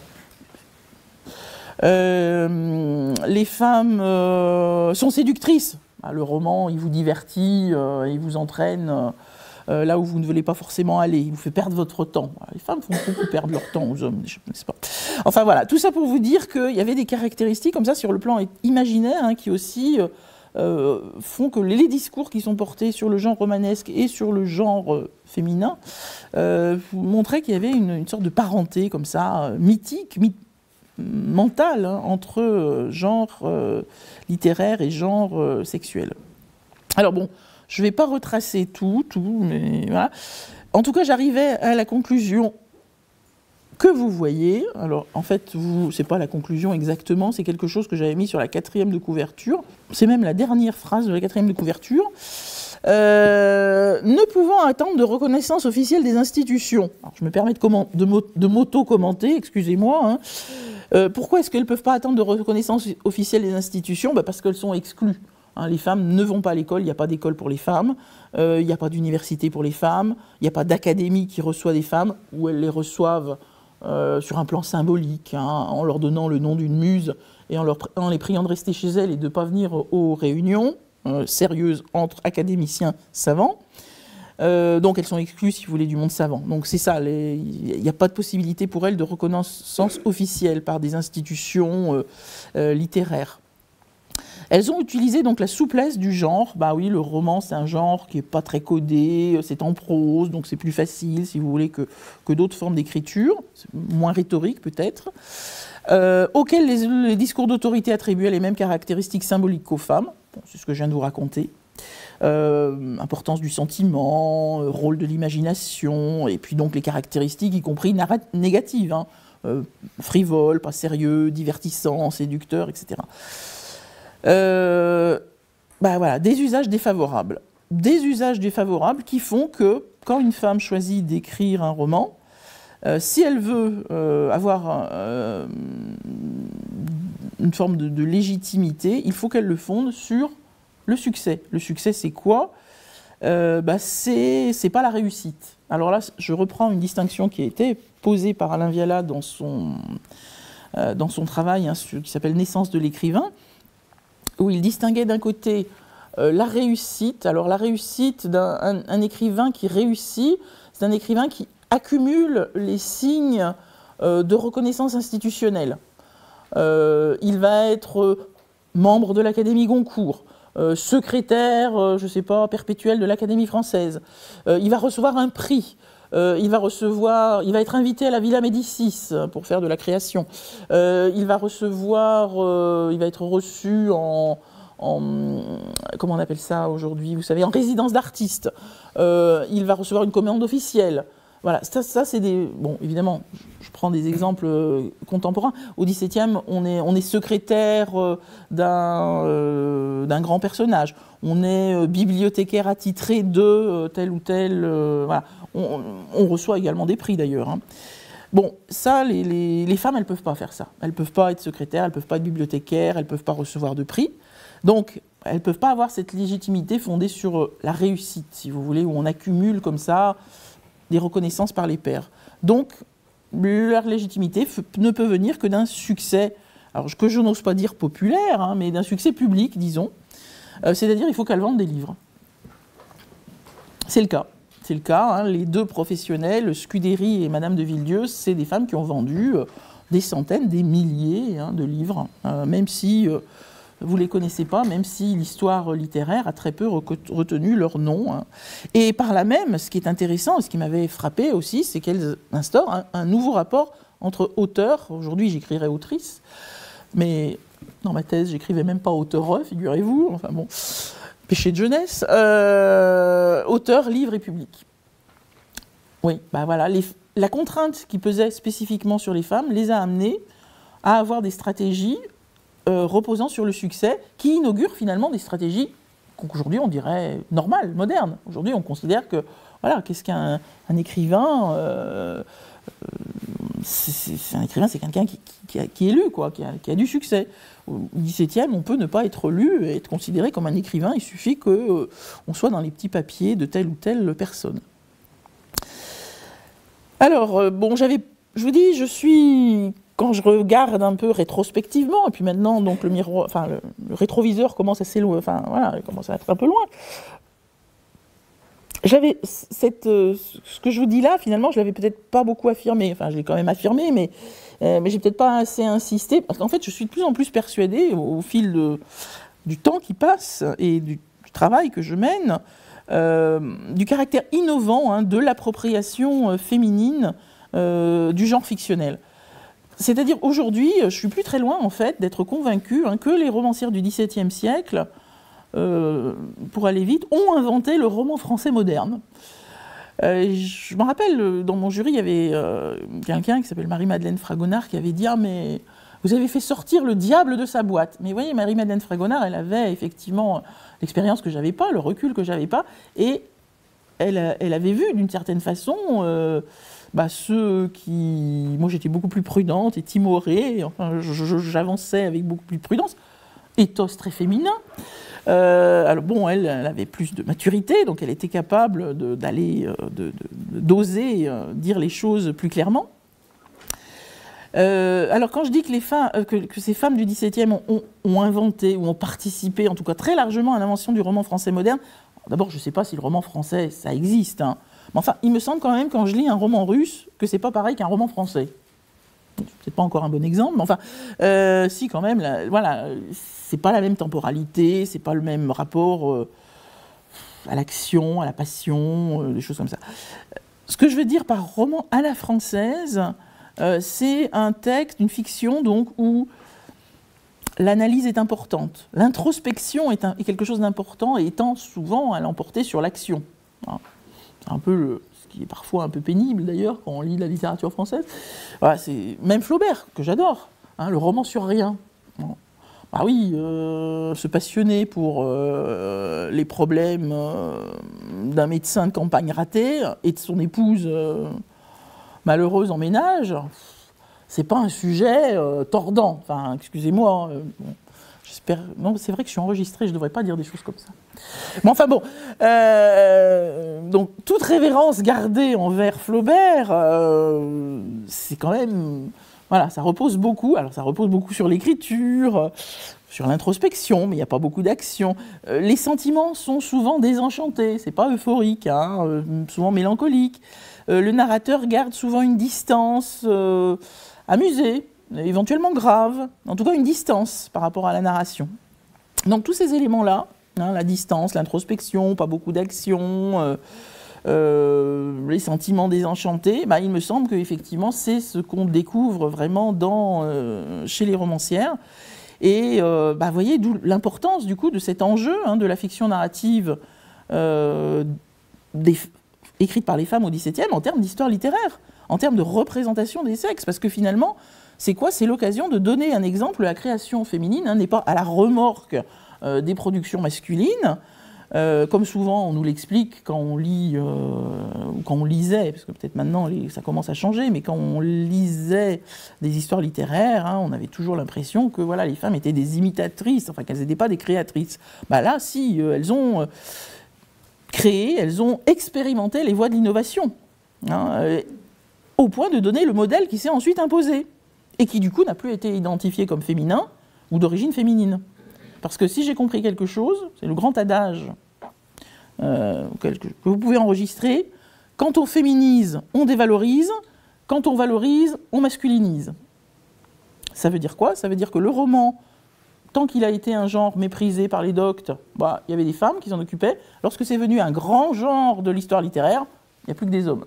Euh, les femmes euh, sont séductrices. Le roman, il vous divertit, euh, il vous entraîne euh, là où vous ne voulez pas forcément aller. Il vous fait perdre votre temps. Les femmes font beaucoup perdre leur temps aux hommes, je ne sais pas. Enfin voilà, tout ça pour vous dire qu'il y avait des caractéristiques comme ça sur le plan imaginaire hein, qui aussi euh, font que les discours qui sont portés sur le genre romanesque et sur le genre euh, féminin euh, montraient qu'il y avait une, une sorte de parenté comme ça, euh, mythique, mythique mentale hein, entre euh, genre euh, littéraire et genre euh, sexuel. Alors bon, je ne vais pas retracer tout, tout, mais voilà. En tout cas, j'arrivais à la conclusion que vous voyez. Alors, en fait, ce n'est pas la conclusion exactement, c'est quelque chose que j'avais mis sur la quatrième de couverture. C'est même la dernière phrase de la quatrième de couverture. Euh, ne pouvant attendre de reconnaissance officielle des institutions. Alors, je me permets de, de, de m'auto-commenter, excusez-moi. Hein. Euh, pourquoi est-ce qu'elles ne peuvent pas attendre de reconnaissance officielle des institutions ? Ben parce qu'elles sont exclues. Hein, les femmes ne vont pas à l'école, il n'y a pas d'école pour les femmes, euh, il n'y a pas d'université pour les femmes, il n'y a pas d'académie qui reçoit des femmes, où elles les reçoivent euh, sur un plan symbolique, hein, en leur donnant le nom d'une muse et en, leur, en les priant de rester chez elles et de ne pas venir aux réunions euh, sérieuses entre académiciens savants. Euh, donc elles sont exclues, si vous voulez, du monde savant. Donc c'est ça, il n'y a pas de possibilité pour elles de reconnaissance officielle par des institutions euh, euh, littéraires. Elles ont utilisé donc la souplesse du genre. Bah oui, le roman, c'est un genre qui n'est pas très codé, c'est en prose, donc c'est plus facile, si vous voulez, que, que d'autres formes d'écriture, moins rhétorique peut-être, euh, auxquelles les, les discours d'autorité attribuaient les mêmes caractéristiques symboliques qu'aux femmes. Bon, c'est ce que je viens de vous raconter. Euh, importance du sentiment, euh, rôle de l'imagination, et puis donc les caractéristiques, y compris négatives, hein, euh, frivole, pas sérieux, divertissant, séducteur, et cetera. Euh, bah voilà, des usages défavorables. Des usages défavorables qui font que, quand une femme choisit d'écrire un roman, euh, si elle veut euh, avoir euh, une forme de, de légitimité, il faut qu'elle le fonde sur le succès. Le succès, c'est quoi ? euh, bah, c'est, c'est pas la réussite. Alors là, je reprends une distinction qui a été posée par Alain Viala dans son, euh, dans son travail hein, qui s'appelle « Naissance de l'écrivain », où il distinguait d'un côté euh, la réussite. Alors la réussite d'un un, un écrivain qui réussit, c'est un écrivain qui accumule les signes euh, de reconnaissance institutionnelle. Euh, il va être membre de l'Académie Goncourt, euh, secrétaire, euh, je ne sais pas, perpétuel de l'Académie française. Euh, il va recevoir un prix. Euh, il va recevoir, il va être invité à la Villa Médicis pour faire de la création. Euh, il va recevoir, euh, il va être reçu en, en, comment on appelle ça aujourd'hui, vous savez, en résidence d'artiste. Euh, il va recevoir une commande officielle. Voilà, ça, ça c'est des... Bon, évidemment, je prends des exemples euh, contemporains. Au dix-septième, on est, on est secrétaire euh, d'un, euh, d'un grand personnage. On est euh, bibliothécaire attitré de euh, tel ou tel... Euh, voilà. On, on reçoit également des prix, d'ailleurs. Hein. Bon, ça, les, les, les femmes, elles ne peuvent pas faire ça. Elles ne peuvent pas être secrétaires, elles ne peuvent pas être bibliothécaires, elles ne peuvent pas recevoir de prix. Donc, elles ne peuvent pas avoir cette légitimité fondée sur la réussite, si vous voulez, où on accumule comme ça des reconnaissances par les pairs. Donc, leur légitimité ne peut venir que d'un succès, alors que je n'ose pas dire populaire, hein, mais d'un succès public, disons. Euh, c'est-à-dire, il faut qu'elles vendent des livres. C'est le cas. C'est le cas. Hein, les deux professionnels, Scudéry et Madame de Villedieu, c'est des femmes qui ont vendu euh, des centaines, des milliers hein, de livres, euh, même si... Euh, vous ne les connaissez pas, même si l'histoire littéraire a très peu retenu leur nom. Hein. Et par là même, ce qui est intéressant, et ce qui m'avait frappé aussi, c'est qu'elles instaurent un, un nouveau rapport entre auteurs, aujourd'hui j'écrirais autrice, mais dans ma thèse, j'écrivais même pas auteureux, figurez-vous, enfin bon, péché de jeunesse, euh, auteur, livre et public. Oui, ben voilà, les, la contrainte qui pesait spécifiquement sur les femmes les a amenées à avoir des stratégies Euh, reposant sur le succès, qui inaugure finalement des stratégies qu'aujourd'hui on dirait normales, modernes. Aujourd'hui on considère que, voilà, qu'est-ce qu'un un écrivain euh, c'est, c'est un écrivain, c'est quelqu'un qui, qui, qui, qui est lu, quoi, qui, a, qui a du succès. Au dix-septième, on peut ne pas être lu et être considéré comme un écrivain, il suffit qu'on euh, soit dans les petits papiers de telle ou telle personne. Alors, euh, bon, j'avais, je vous dis, je suis... Quand je regarde un peu rétrospectivement, et puis maintenant, donc le miroir, enfin le, le rétroviseur commence à s'éloigner, enfin voilà, il commence à être un peu loin. J'avais cette, euh, ce que je vous dis là, finalement, je l'avais peut-être pas beaucoup affirmé. Enfin, je l'ai quand même affirmé, mais euh, mais j'ai peut-être pas assez insisté, parce qu'en fait, je suis de plus en plus persuadée, au, au fil de, du temps qui passe et du, du travail que je mène, euh, du caractère innovant hein, de l'appropriation féminine euh, du genre fictionnel. C'est-à-dire, aujourd'hui, je ne suis plus très loin, en fait, d'être convaincue hein, que les romancières du dix-septième siècle, euh, pour aller vite, ont inventé le roman français moderne. Euh, je me rappelle, dans mon jury, il y avait euh, quelqu'un qui s'appelle Marie-Madeleine Fragonard qui avait dit « Ah, mais vous avez fait sortir le diable de sa boîte ». Mais vous voyez, Marie-Madeleine Fragonard, elle avait effectivement l'expérience que je n'avais pas, le recul que je n'avais pas, et elle, elle avait vu, d'une certaine façon... Euh, Bah, ceux qui... Moi, j'étais beaucoup plus prudente et timorée, enfin, j'avançais avec beaucoup plus de prudence. Éthos très féminin. Euh, alors bon, elle, elle avait plus de maturité, donc elle était capable de, d'aller, de, de, d'oser dire les choses plus clairement. Euh, alors quand je dis que, les femmes, que, que ces femmes du dix-septième ont, ont, ont inventé, ou ont participé, en tout cas très largement à l'invention du roman français moderne, d'abord, je ne sais pas si le roman français, ça existe, hein. Mais enfin, il me semble quand même, quand je lis un roman russe, que c'est pas pareil qu'un roman français. C'est peut-être pas encore un bon exemple, mais enfin, euh, si quand même, là, voilà, c'est pas la même temporalité, c'est pas le même rapport euh, à l'action, à la passion, euh, des choses comme ça. Ce que je veux dire par roman à la française, euh, c'est un texte, une fiction, donc, où l'analyse est importante. L'introspection est, un, est quelque chose d'important et étant souvent à l'emporter sur l'action. Hein. C'est un peu le, ce qui est parfois un peu pénible d'ailleurs quand on lit la littérature française. Voilà, c'est même Flaubert que j'adore, hein, le roman sur rien. Bon. Bah oui, euh, se passionner pour euh, les problèmes euh, d'un médecin de campagne raté et de son épouse euh, malheureuse en ménage, c'est pas un sujet euh, tordant. Enfin, excusez-moi. Euh, bon, j'espère. Non, c'est vrai que je suis enregistrée, je devrais pas dire des choses comme ça. Mais enfin bon. Euh, donc toute révérence gardée envers Flaubert, euh, c'est quand même. Voilà, ça repose beaucoup. Alors, ça repose beaucoup sur l'écriture, sur l'introspection, mais il n'y a pas beaucoup d'action. Euh, les sentiments sont souvent désenchantés, c'est pas euphorique, hein, euh, souvent mélancolique. Euh, le narrateur garde souvent une distance euh, amusée, éventuellement grave, en tout cas une distance par rapport à la narration. Donc, tous ces éléments-là, hein, la distance, l'introspection, pas beaucoup d'action. Euh, Euh, les sentiments désenchantés, bah, il me semble qu'effectivement c'est ce qu'on découvre vraiment dans, euh, chez les romancières. Et euh, bah, vous voyez d'où l'importance du coup de cet enjeu hein, de la fiction narrative euh, des, écrite par les femmes au dix-septième en termes d'histoire littéraire, en termes de représentation des sexes, parce que finalement c'est quoi? C'est l'occasion de donner un exemple. La création féminine hein, n'est pas à la remorque euh, des productions masculines. Euh, comme souvent on nous l'explique quand on lit, euh, ou quand on lisait, parce que peut-être maintenant les, ça commence à changer, mais quand on lisait des histoires littéraires, hein, on avait toujours l'impression que voilà, les femmes étaient des imitatrices, enfin qu'elles n'étaient pas des créatrices. Bah là, si, euh, elles ont euh, créé, elles ont expérimenté les voies de l'innovation, hein, euh, au point de donner le modèle qui s'est ensuite imposé, et qui du coup n'a plus été identifié comme féminin ou d'origine féminine. Parce que si j'ai compris quelque chose, c'est le grand adage euh, que vous pouvez enregistrer, quand on féminise, on dévalorise, quand on valorise, on masculinise. Ça veut dire quoi? Ça veut dire que le roman, tant qu'il a été un genre méprisé par les doctes, bah, il y avait des femmes qui s'en occupaient. Lorsque c'est venu un grand genre de l'histoire littéraire, il n'y a plus que des hommes.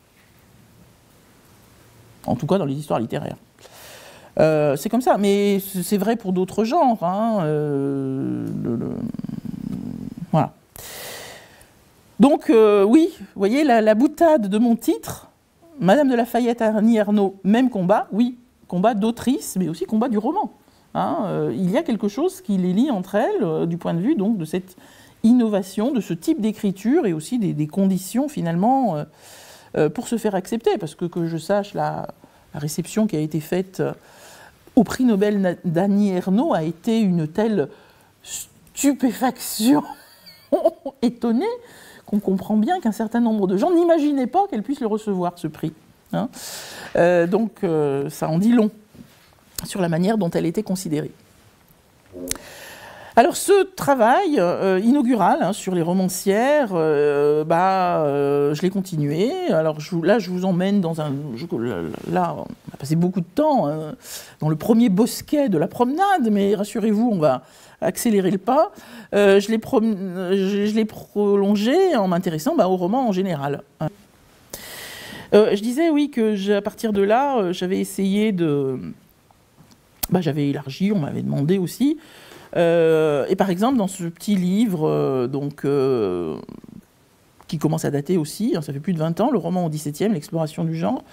En tout cas dans les histoires littéraires. Euh, c'est comme ça, mais c'est vrai pour d'autres genres. Hein, euh, le, le, voilà. Donc, euh, oui, vous voyez, la, la boutade de mon titre, Madame de la Fayette, Arnie Ernaux, même combat, oui, combat d'autrice, mais aussi combat du roman. Hein, euh, il y a quelque chose qui les lie entre elles, euh, du point de vue donc, de cette innovation, de ce type d'écriture, et aussi des, des conditions, finalement, euh, euh, pour se faire accepter. Parce que, que je sache, la, la réception qui a été faite euh, au prix Nobel d'Annie Ernaux a été une telle stupéfaction étonnée qu'on comprend bien qu'un certain nombre de gens n'imaginaient pas qu'elle puisse le recevoir, ce prix. Hein euh, donc euh, ça en dit long sur la manière dont elle était considérée. Alors ce travail euh, inaugural hein, sur les romancières, euh, bah, euh, je l'ai continué. Alors je, là, je vous emmène dans un... Je, là, on a passé beaucoup de temps hein, dans le premier bosquet de la promenade, mais rassurez-vous, on va accélérer le pas. Euh, je l'ai pro, je, je l'ai prolongé en m'intéressant bah, au roman en général. Euh, je disais, oui, que je, à partir de là, euh, j'avais essayé de... Bah, j'avais élargi, on m'avait demandé aussi... Euh, et par exemple, dans ce petit livre, euh, donc, euh, qui commence à dater aussi, hein, ça fait plus de vingt ans, le roman au dix-septième, l'exploration du genre.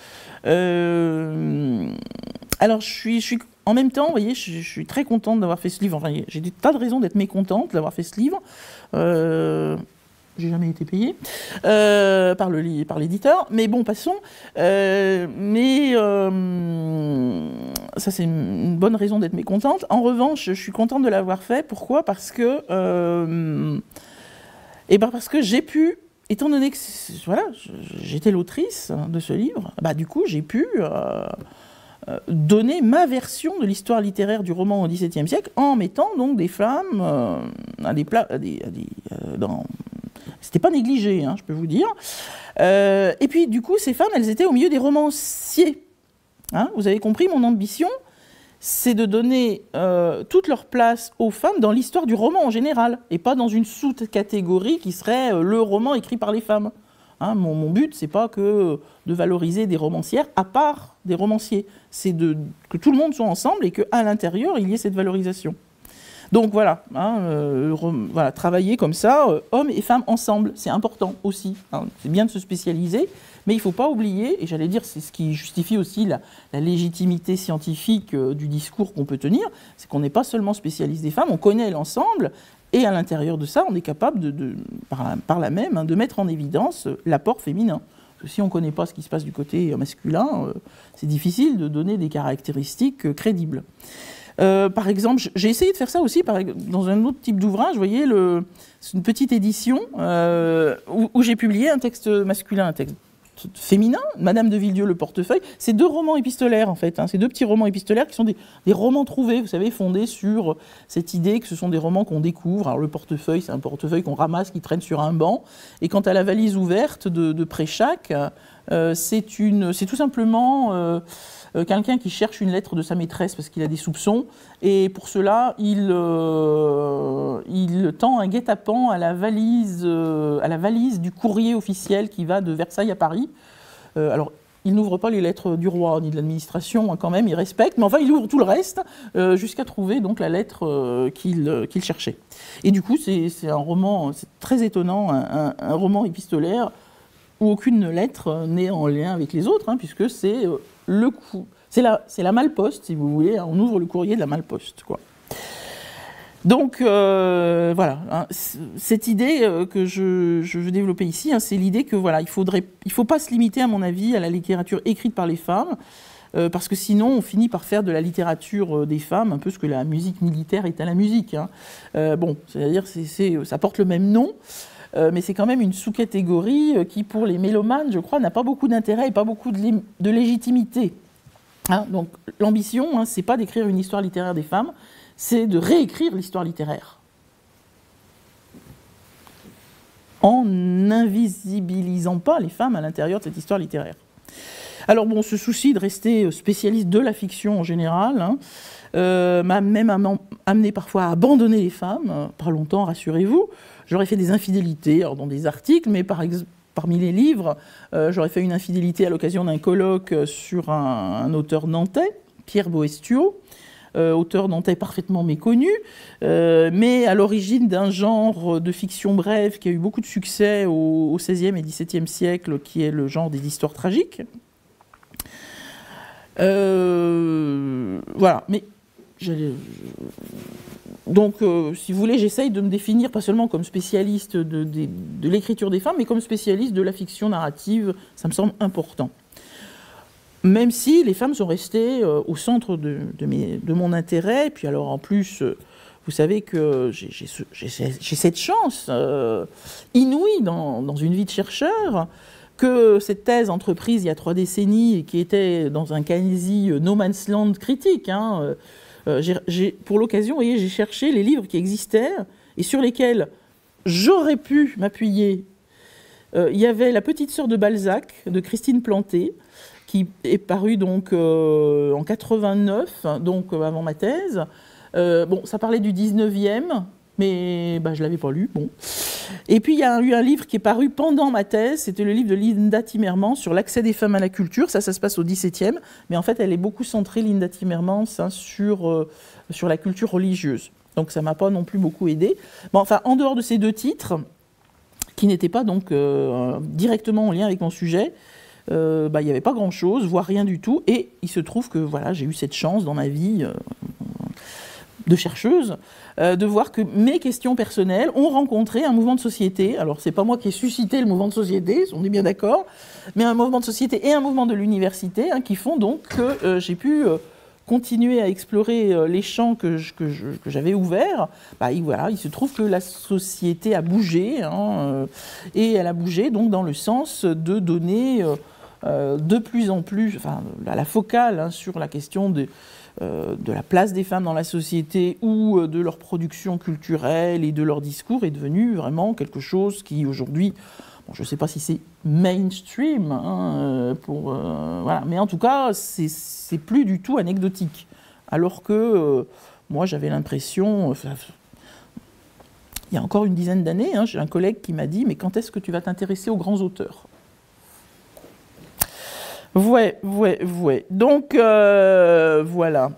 Euh, alors, je suis, je suis, en même temps, vous voyez, je, je suis très contente d'avoir fait ce livre. Enfin, j'ai des tas de raisons d'être mécontente d'avoir fait ce livre. Euh, J'ai jamais été payée euh, par le par l'éditeur, mais bon, passons. Euh, mais euh, ça, c'est une bonne raison d'être mécontente. En revanche, je suis contente de l'avoir fait. Pourquoi? Parce que, euh, et ben parce que j'ai pu, étant donné que voilà, j'étais l'autrice de ce livre, bah du coup, j'ai pu euh, donner ma version de l'histoire littéraire du roman au dix-septième siècle en mettant donc des femmes euh, à des plats, à des, à des euh, dans C'était pas négligé, hein, je peux vous dire. Euh, et puis, du coup, ces femmes, elles étaient au milieu des romanciers. Hein, vous avez compris, mon ambition, c'est de donner euh, toute leur place aux femmes dans l'histoire du roman en général, et pas dans une sous-catégorie qui serait euh, le roman écrit par les femmes. Hein, mon, mon but, c'est pas que de valoriser des romancières à part des romanciers. C'est de, que tout le monde soit ensemble et qu'à l'intérieur, il y ait cette valorisation. Donc voilà, hein, euh, voilà, travailler comme ça, euh, hommes et femmes ensemble, c'est important aussi. Hein, c'est bien de se spécialiser, mais il ne faut pas oublier, et j'allais dire, c'est ce qui justifie aussi la, la légitimité scientifique euh, du discours qu'on peut tenir, c'est qu'on n'est pas seulement spécialiste des femmes, on connaît l'ensemble, et à l'intérieur de ça, on est capable, de, de, par, par là même, hein, de mettre en évidence l'apport féminin. Parce que si on ne connaît pas ce qui se passe du côté masculin, euh, c'est difficile de donner des caractéristiques euh, crédibles. Euh, par exemple, j'ai essayé de faire ça aussi par, dans un autre type d'ouvrage. Vous voyez, c'est une petite édition euh, où, où j'ai publié un texte masculin, un texte féminin, Madame de Villedieu, le portefeuille. C'est deux romans épistolaires, en fait. Hein, c'est deux petits romans épistolaires qui sont des, des romans trouvés, vous savez, fondés sur cette idée que ce sont des romans qu'on découvre. Alors, le portefeuille, c'est un portefeuille qu'on ramasse, qui traîne sur un banc. Et quant à la valise ouverte de, de Préchac, euh, c'est tout simplement euh, euh, quelqu'un qui cherche une lettre de sa maîtresse parce qu'il a des soupçons. Et pour cela, il, euh, il tend un guet-apens à la valise, euh, à la valise du courrier officiel qui va de Versailles à Paris. Euh, alors, il n'ouvre pas les lettres du roi ni de l'administration, hein, quand même, il respecte, mais enfin, il ouvre tout le reste euh, jusqu'à trouver donc la lettre euh, qu'il euh, qu'il cherchait. Et du coup, c'est un roman, c'est très étonnant, un, un, un roman épistolaire où aucune lettre n'est en lien avec les autres, hein, puisque c'est euh, le coup, c'est la, c'est la malle-poste, si vous voulez, hein, on ouvre le courrier de la malle-poste, quoi. Donc euh, voilà, hein, cette idée euh, que je, je veux développer ici, hein, c'est l'idée que voilà, il faudrait, il faut pas se limiter, à mon avis, à la littérature écrite par les femmes, euh, parce que sinon on finit par faire de la littérature des femmes un peu ce que la musique militaire est à la musique. Hein. Euh, bon, c'est-à-dire c'est, c'est, ça porte le même nom. Euh, mais c'est quand même une sous-catégorie qui, pour les mélomanes, je crois, n'a pas beaucoup d'intérêt et pas beaucoup de, lé de légitimité. Hein, donc l'ambition, hein, c'est pas d'écrire une histoire littéraire des femmes, c'est de réécrire l'histoire littéraire. En n'invisibilisant pas les femmes à l'intérieur de cette histoire littéraire. Alors bon, ce souci de rester spécialiste de la fiction en général, hein, euh, m'a même amené parfois à abandonner les femmes, euh, pas longtemps, rassurez-vous. J'aurais fait des infidélités alors dans des articles, mais par exemple, parmi les livres, euh, j'aurais fait une infidélité à l'occasion d'un colloque sur un, un auteur nantais, Pierre Boestiau, euh, auteur nantais parfaitement méconnu, euh, mais à l'origine d'un genre de fiction brève qui a eu beaucoup de succès au, au seizième et dix-septième siècle, qui est le genre des histoires tragiques. Euh, voilà, mais donc, euh, si vous voulez, j'essaye de me définir pas seulement comme spécialiste de, de, de l'écriture des femmes, mais comme spécialiste de la fiction narrative, ça me semble important. Même si les femmes sont restées euh, au centre de, de, mes, de mon intérêt, et puis alors en plus, euh, vous savez que j'ai ce, cette chance euh, inouïe dans, dans une vie de chercheur, que cette thèse entreprise il y a trois décennies et qui était dans un quasi no man's land critique, hein, euh, j'ai, pour l'occasion, vous voyez, j'ai cherché les livres qui existaient et sur lesquels j'aurais pu m'appuyer. Euh, il y avait La petite sœur de Balzac de Christine Planté, qui est parue donc euh, en quatre-vingt-neuf, donc euh, avant ma thèse. Euh, bon, ça parlait du dix-neuvième, mais bah, je ne l'avais pas lu. Bon. Et puis il y a eu un livre qui est paru pendant ma thèse, c'était le livre de Linda Timmermans sur l'accès des femmes à la culture, ça, ça se passe au dix-septième, mais en fait elle est beaucoup centrée, Linda Timmermans, hein, sur, euh, sur la culture religieuse. Donc ça ne m'a pas non plus beaucoup aidée. Bon, enfin, en dehors de ces deux titres, qui n'étaient pas donc euh, directement en lien avec mon sujet, euh, bah, il n'y avait pas grand-chose, voire rien du tout, et il se trouve que voilà, j'ai eu cette chance dans ma vie euh, de chercheuse, euh, de voir que mes questions personnelles ont rencontré un mouvement de société. Alors, c'est pas moi qui ai suscité le mouvement de société, on est bien d'accord, mais un mouvement de société et un mouvement de l'université, hein, qui font donc que euh, j'ai pu euh, continuer à explorer euh, les champs que, je, que, je, que j'avais ouverts. Bah, et voilà, il se trouve que la société a bougé, hein, euh, et elle a bougé donc dans le sens de donner euh, euh, de plus en plus, enfin, la, la focale, hein, sur la question de de la place des femmes dans la société ou de leur production culturelle et de leur discours est devenu vraiment quelque chose qui aujourd'hui, bon, je ne sais pas si c'est mainstream, hein, pour, euh, voilà, mais en tout cas c'est, c'est plus du tout anecdotique. Alors que euh, moi j'avais l'impression, enfin, il y a encore une dizaine d'années, hein, j'ai un collègue qui m'a dit « mais quand est-ce que tu vas t'intéresser aux grands auteurs ?» Ouais, ouais, ouais. Donc, euh, voilà.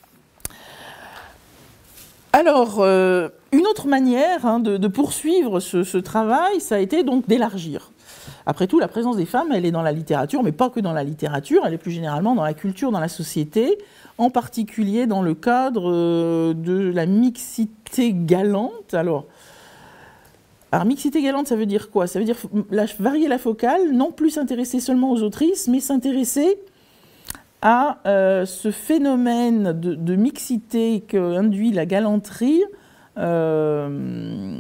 Alors, euh, une autre manière, hein, de, de poursuivre ce, ce travail, ça a été donc d'élargir. Après tout, la présence des femmes, elle est dans la littérature, mais pas que dans la littérature, elle est plus généralement dans la culture, dans la société, en particulier dans le cadre de la mixité galante. Alors, Alors, mixité galante, ça veut dire quoi? Ça veut dire la, varier la focale, non plus s'intéresser seulement aux autrices, mais s'intéresser à euh, ce phénomène de, de mixité qu'induit la galanterie euh,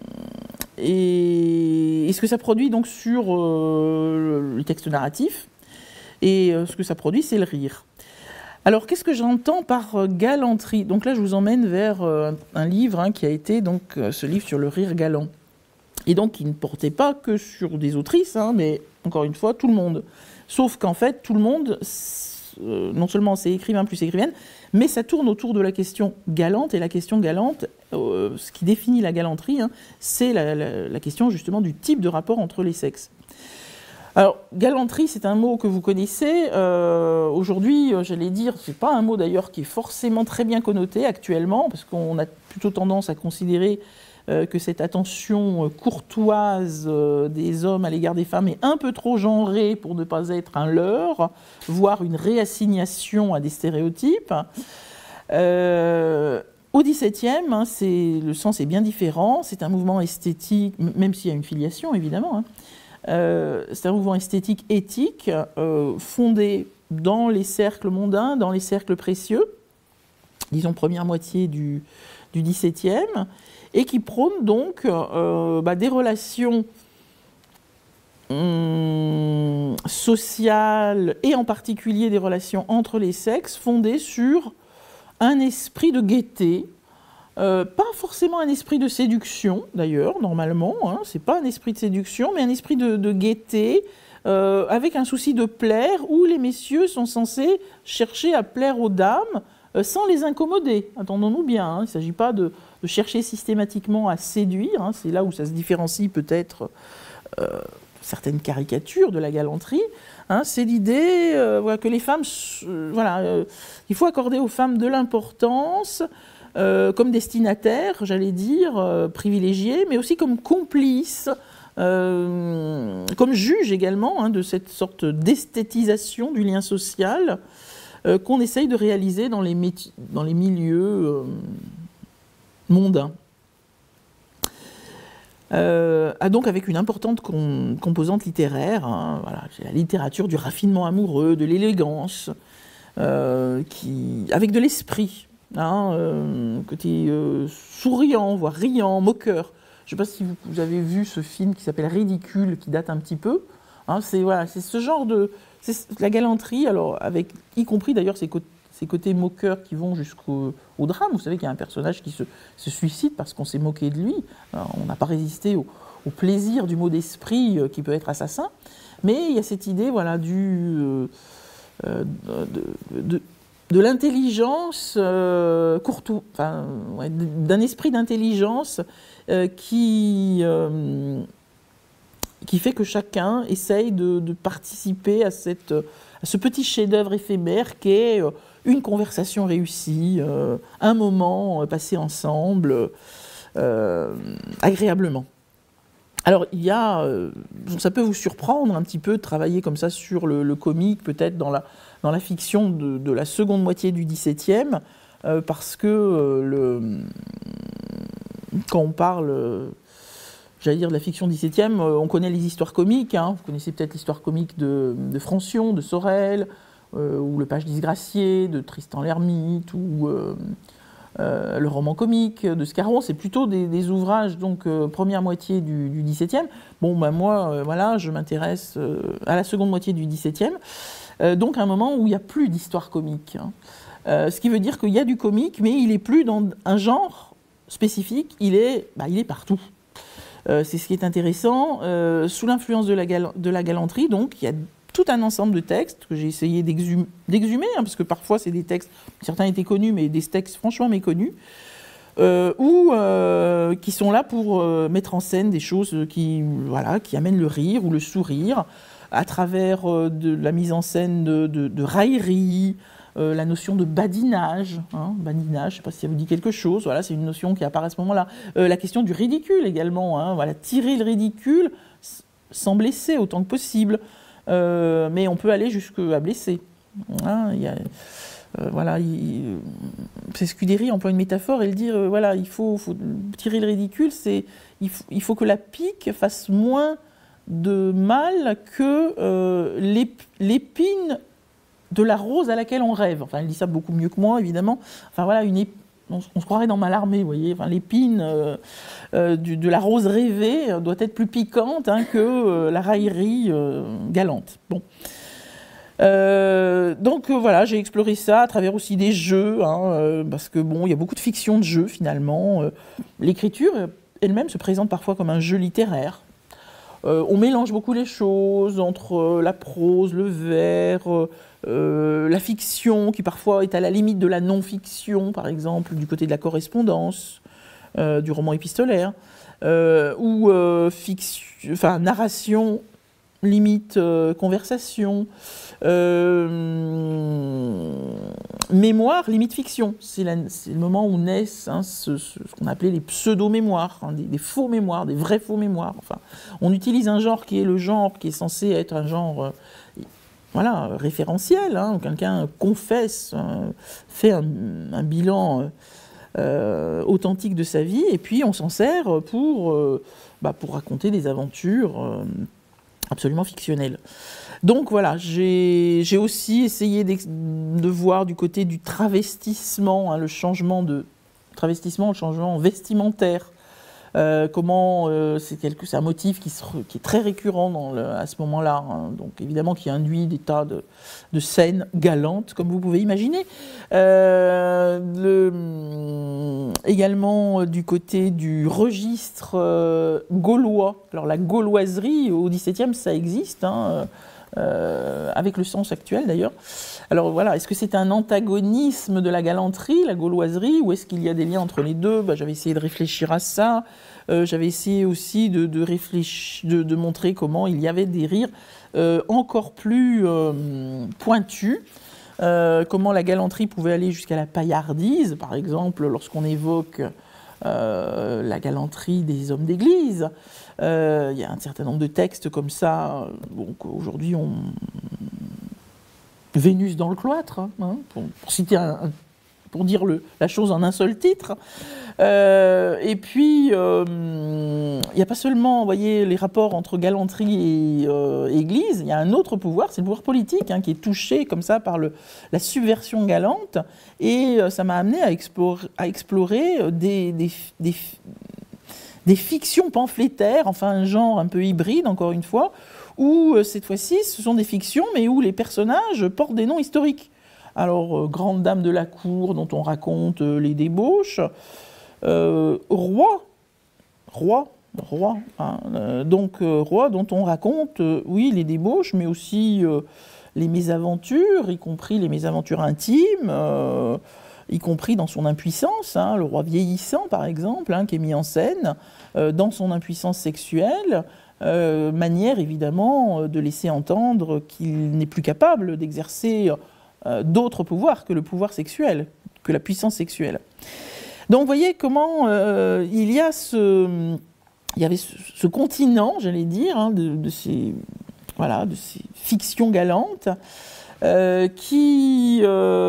et, et ce que ça produit donc sur euh, le texte narratif. Et euh, ce que ça produit, c'est le rire. Alors, qu'est-ce que j'entends par euh, galanterie? Donc là, je vous emmène vers euh, un livre hein, qui a été donc euh, ce livre sur le rire galant. Et donc, il ne portait pas que sur des autrices, hein, mais encore une fois, tout le monde. Sauf qu'en fait, tout le monde, euh, non seulement c'est écrivain plus écrivaine, mais ça tourne autour de la question galante. Et la question galante, euh, ce qui définit la galanterie, hein, c'est la, la, la question justement du type de rapport entre les sexes. Alors, galanterie, c'est un mot que vous connaissez. Euh, Aujourd'hui, j'allais dire, c'est pas un mot d'ailleurs qui est forcément très bien connoté actuellement, parce qu'on a plutôt tendance à considérer euh, que cette attention courtoise euh, des hommes à l'égard des femmes est un peu trop genrée pour ne pas être un leurre, voire une réassignation à des stéréotypes. Euh, Au dix-septième, hein, le sens est bien différent. C'est un mouvement esthétique, même s'il y a une filiation évidemment. Hein. Euh, c'est un mouvement esthétique éthique euh, fondé dans les cercles mondains, dans les cercles précieux, disons première moitié du, du dix-septième, et qui prône donc euh, bah, des relations hum, sociales et en particulier des relations entre les sexes fondées sur un esprit de gaieté. Euh, pas forcément un esprit de séduction, d'ailleurs, normalement, hein, c'est pas un esprit de séduction, mais un esprit de, de gaieté, euh, avec un souci de plaire, où les messieurs sont censés chercher à plaire aux dames, euh, sans les incommoder. Attendons-nous bien, hein, il ne s'agit pas de, de chercher systématiquement à séduire, hein, c'est là où ça se différencie peut-être euh, certaines caricatures de la galanterie, hein, c'est l'idée euh, voilà, que les femmes, euh, voilà, euh, il faut accorder aux femmes de l'importance, Euh, comme destinataires, j'allais dire, euh, privilégiés, mais aussi comme complices, euh, comme juges également hein, de cette sorte d'esthétisation du lien social euh, qu'on essaye de réaliser dans les, dans les milieux euh, mondains. Euh, ah, donc avec une importante com composante littéraire, hein, voilà, c'est la littérature du raffinement amoureux, de l'élégance, euh, qui, avec de l'esprit. Hein, euh, côté euh, souriant, voire riant, moqueur. Je ne sais pas si vous, vous avez vu ce film qui s'appelle Ridicule, qui date un petit peu. Hein, c'est voilà, c'est ce genre de... C'est la galanterie, alors avec, y compris d'ailleurs ces, côtés, ces côtés moqueurs qui vont jusqu'au au drame. Vous savez qu'il y a un personnage qui se, se suicide parce qu'on s'est moqué de lui. Alors, on n'a pas résisté au, au plaisir du mot d'esprit euh, qui peut être assassin. Mais il y a cette idée voilà, du... Euh, euh, de, de, de l'intelligence euh, courtois, enfin, ouais, d'un esprit d'intelligence euh, qui, euh, qui fait que chacun essaye de, de participer à, cette, à ce petit chef-d'œuvre éphémère qu'est euh, une conversation réussie, euh, un moment passé ensemble, euh, agréablement. Alors, il y a, euh, ça peut vous surprendre un petit peu de travailler comme ça sur le, le comique, peut-être dans la, dans la fiction de, de la seconde moitié du dix-septième, euh, parce que euh, le, quand on parle, euh, j'allais dire de la fiction dix-septième, euh, on connaît les histoires comiques, hein, vous connaissez peut-être l'histoire comique de, de Francion, de Sorel, euh, ou Le Page disgracié, de Tristan l'Hermite, ou... Euh, Euh, le roman comique de Scarron, c'est plutôt des, des ouvrages, donc euh, première moitié du, du dix-septième. Bon, ben moi, euh, voilà, je m'intéresse euh, à la seconde moitié du dix-septième, euh, donc à un moment où il n'y a plus d'histoire comique. Hein. Euh, ce qui veut dire qu'il y a du comique, mais il n'est plus dans un genre spécifique, il est, bah, il est partout. Euh, c'est ce qui est intéressant. Euh, sous l'influence de la, gal de la galanterie, donc, il y a tout un ensemble de textes que j'ai essayé d'exhumer, hein, parce que parfois c'est des textes, certains étaient connus, mais des textes franchement méconnus, euh, ou euh, qui sont là pour euh, mettre en scène des choses qui, voilà, qui amènent le rire ou le sourire, à travers euh, de la mise en scène de, de, de raillerie, euh, la notion de badinage, hein, badinage, je ne sais pas si ça vous dit quelque chose, voilà, c'est une notion qui apparaît à ce moment-là. Euh, la question du ridicule également, hein, voilà, tirer le ridicule sans blesser autant que possible. Euh, mais on peut aller jusqu'à blesser. Hein, y a, euh, voilà, c'est Scudéry emploie une métaphore et il dit, euh, voilà, il faut, faut tirer le ridicule, c'est, il, il faut que la pique fasse moins de mal que euh, l'épine de la rose à laquelle on rêve. Enfin, elle dit ça beaucoup mieux que moi, évidemment. Enfin, voilà, une épine, on, on se croirait dans Mallarmé, vous voyez. Enfin, l'épine euh, euh, de la rose rêvée doit être plus piquante hein, que euh, la raillerie euh, galante. Bon. Euh, donc euh, voilà, j'ai exploré ça à travers aussi des jeux, hein, euh, parce que bon, il y a beaucoup de fiction de jeux finalement. Euh, L'écriture elle-même se présente parfois comme un jeu littéraire. Euh, on mélange beaucoup les choses entre euh, la prose, le vers, euh, euh, la fiction qui parfois est à la limite de la non-fiction, par exemple du côté de la correspondance, euh, du roman épistolaire, euh, ou euh, fiction, enfin narration limite euh, conversation, euh, mémoire limite fiction. C'est le moment où naissent hein, ce, ce, ce qu'on appelait les pseudo-mémoires, hein, des, des faux mémoires, des vrais faux mémoires. Enfin, on utilise un genre qui est le genre qui est censé être un genre euh, voilà, référentiel, hein, où quelqu'un confesse, hein, fait un, un bilan euh, euh, authentique de sa vie, et puis on s'en sert pour, euh, bah, pour raconter des aventures euh, absolument fictionnel. Donc voilà, j'ai aussi essayé de voir du côté du travestissement, hein, le changement de travestissement, le changement vestimentaire. Euh, comment euh, c'est un motif qui, se, qui est très récurrent dans le, à ce moment-là, hein, donc évidemment qui induit des tas de, de scènes galantes, comme vous pouvez imaginer. Euh, le, également euh, du côté du registre euh, gaulois. Alors la gauloiserie au dix-septième, ça existe, hein, euh, avec le sens actuel d'ailleurs. Alors voilà, est-ce que c'est un antagonisme de la galanterie, la gauloiserie, ou est-ce qu'il y a des liens entre les deux? Ben, j'avais essayé de réfléchir à ça. Euh, j'avais essayé aussi de, de, réfléchir, de, de montrer comment il y avait des rires euh, encore plus euh, pointus, euh, comment la galanterie pouvait aller jusqu'à la paillardise, par exemple, lorsqu'on évoque euh, la galanterie des hommes d'église. Euh, il y a un certain nombre de textes comme ça. Bon, aujourd'hui, on... Vénus dans le cloître, hein, pour, pour citer un, un, pour dire le, la chose en un seul titre. Euh, et puis, il euh, n'y a pas seulement, vous voyez, les rapports entre galanterie et euh, Église, il y a un autre pouvoir, c'est le pouvoir politique, hein, qui est touché comme ça par le, la subversion galante. Et euh, ça m'a amené à explorer, à explorer des, des, des, des fictions pamphlétaires, enfin un genre un peu hybride, encore une fois, où euh, cette fois-ci, ce sont des fictions, mais où les personnages portent des noms historiques. Alors, euh, grande dame de la cour, dont on raconte euh, les débauches, euh, roi, roi, roi, hein, euh, donc euh, roi dont on raconte, euh, oui, les débauches, mais aussi euh, les mésaventures, y compris les mésaventures intimes, euh, y compris dans son impuissance, hein, le roi vieillissant, par exemple, hein, qui est mis en scène, euh, dans son impuissance sexuelle, Euh, manière évidemment de laisser entendre qu'il n'est plus capable d'exercer euh, d'autres pouvoirs que le pouvoir sexuel, que la puissance sexuelle. Donc vous voyez comment euh, il y a ce, il y avait ce, ce continent, j'allais dire, hein, de, de, ces, voilà, de ces fictions galantes euh, qui,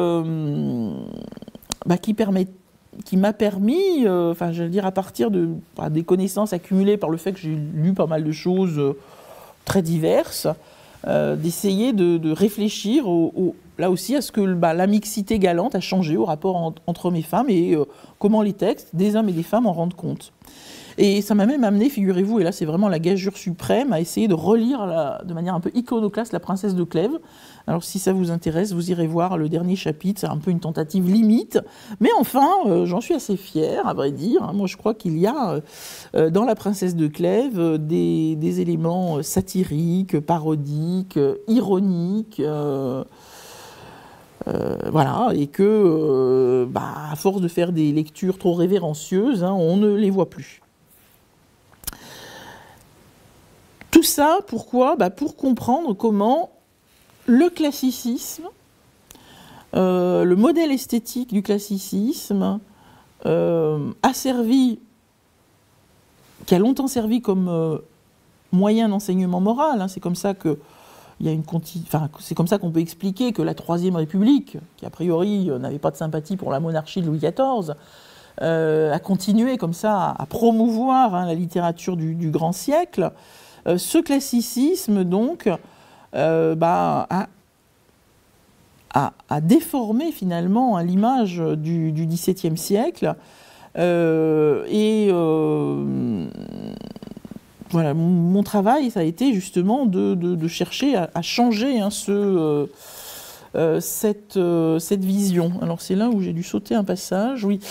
euh, bah, qui permettent qui m'a permis, euh, enfin, j'allais dire à partir de bah, des connaissances accumulées par le fait que j'ai lu pas mal de choses euh, très diverses, euh, d'essayer de, de réfléchir au, au, là aussi à ce que bah, la mixité galante a changé au rapport en, entre hommes et femmes et euh, comment les textes des hommes et des femmes en rendent compte. Et ça m'a même amené, figurez-vous, et là c'est vraiment la gageure suprême, à essayer de relire la, de manière un peu iconoclaste La Princesse de Clèves. Alors si ça vous intéresse, vous irez voir le dernier chapitre, c'est un peu une tentative limite, mais enfin, euh, j'en suis assez fière, à vrai dire. Moi je crois qu'il y a euh, dans La Princesse de Clèves euh, des, des éléments satiriques, parodiques, euh, ironiques, euh, Euh, voilà, et que, euh, bah, à force de faire des lectures trop révérencieuses, hein, on ne les voit plus. Tout ça, pourquoi? Bah, pour comprendre comment le classicisme, euh, le modèle esthétique du classicisme, euh, a servi, qui a longtemps servi comme euh, moyen d'enseignement moral, hein, c'est comme ça que il y a une conti... enfin, c'est comme ça qu'on peut expliquer que la Troisième République, qui a priori n'avait pas de sympathie pour la monarchie de Louis quatorze, euh, a continué comme ça à, à promouvoir hein, la littérature du, du grand siècle. Euh, ce classicisme, donc, euh, bah, a, a, a déformé finalement hein, l'image du, du dix-septième siècle. Euh, et euh, voilà, mon, mon travail, ça a été justement de, de, de chercher à, à changer hein, ce, euh, euh, cette, euh, cette vision. Alors c'est là où j'ai dû sauter un passage, oui,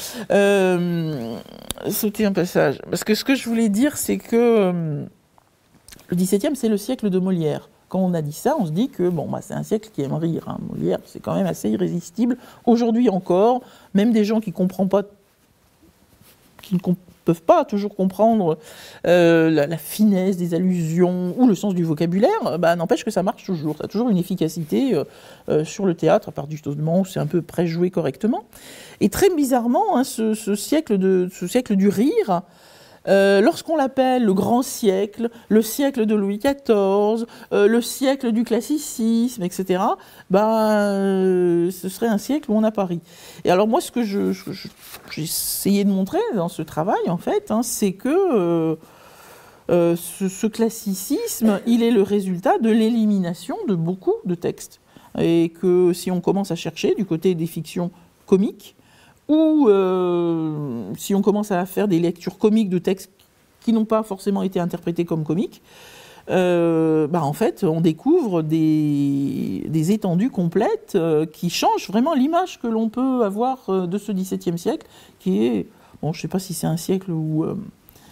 euh, sauter un passage. Parce que ce que je voulais dire, c'est que euh, le dix-septième, c'est le siècle de Molière. Quand on a dit ça, on se dit que bon, bah, c'est un siècle qui aime rire. Hein. Molière, c'est quand même assez irrésistible. Aujourd'hui encore, même des gens qui ne comprennent pas qui ne peuvent pas toujours comprendre euh, la, la finesse des allusions ou le sens du vocabulaire, bah, n'empêche que ça marche toujours. Ça a toujours une efficacité euh, euh, sur le théâtre, à part justement où c'est un peu préjoué correctement. Et très bizarrement, hein, ce, ce, siècle de, ce siècle du rire, Euh, lorsqu'on l'appelle le grand siècle, le siècle de Louis quatorze, euh, le siècle du classicisme, et cetera, ben, euh, ce serait un siècle où on a Paris. Et alors moi, ce que je, je, je, j'ai essayé de montrer dans ce travail, en fait, hein, c'est que euh, euh, ce, ce classicisme, il est le résultat de l'élimination de beaucoup de textes. Et que si on commence à chercher du côté des fictions comiques, ou euh, si on commence à faire des lectures comiques de textes qui n'ont pas forcément été interprétés comme comiques, euh, bah en fait, on découvre des, des étendues complètes euh, qui changent vraiment l'image que l'on peut avoir euh, de ce dix-septième siècle, qui est, bon, je ne sais pas si c'est un siècle où euh,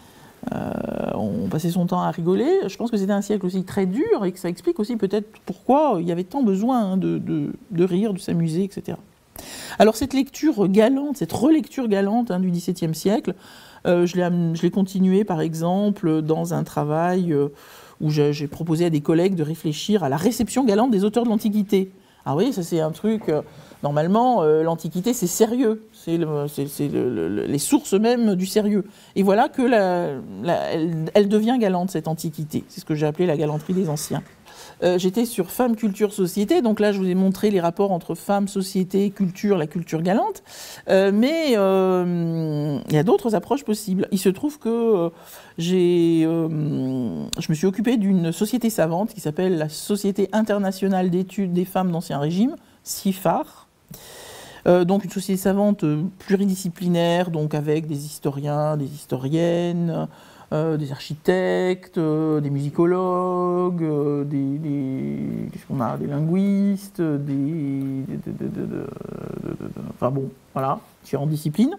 euh, on passait son temps à rigoler, je pense que c'était un siècle aussi très dur, et que ça explique aussi peut-être pourquoi il y avait tant besoin hein, de, de, de rire, de s'amuser, et cetera. Alors cette lecture galante, cette relecture galante hein, du dix-septième siècle, euh, je, l'ai, je l'ai continuée par exemple dans un travail euh, où j'ai, j'ai proposé à des collègues de réfléchir à la réception galante des auteurs de l'Antiquité. Ah oui, ça c'est un truc, euh, normalement euh, l'Antiquité c'est sérieux, c'est, le, c'est, c'est le, le, les sources même du sérieux. Et voilà que la, la, elle, elle devient galante cette Antiquité, c'est ce que j'ai appelé la galanterie des anciens. Euh, j'étais sur Femmes, Culture, Société, donc là je vous ai montré les rapports entre femmes, société, culture, la culture galante, euh, mais euh, il y a d'autres approches possibles. Il se trouve que euh, j'ai, euh, je me suis occupée d'une société savante qui s'appelle la Société internationale d'études des femmes d'Ancien Régime, C I F A R. Euh, donc une société savante pluridisciplinaire, donc avec des historiens, des historiennes, Euh, des architectes, euh, des musicologues, euh, des, des, qu'est-ce qu'on a, des linguistes, des, de, de, de, de, de, de, enfin bon, voilà, différentes disciplines.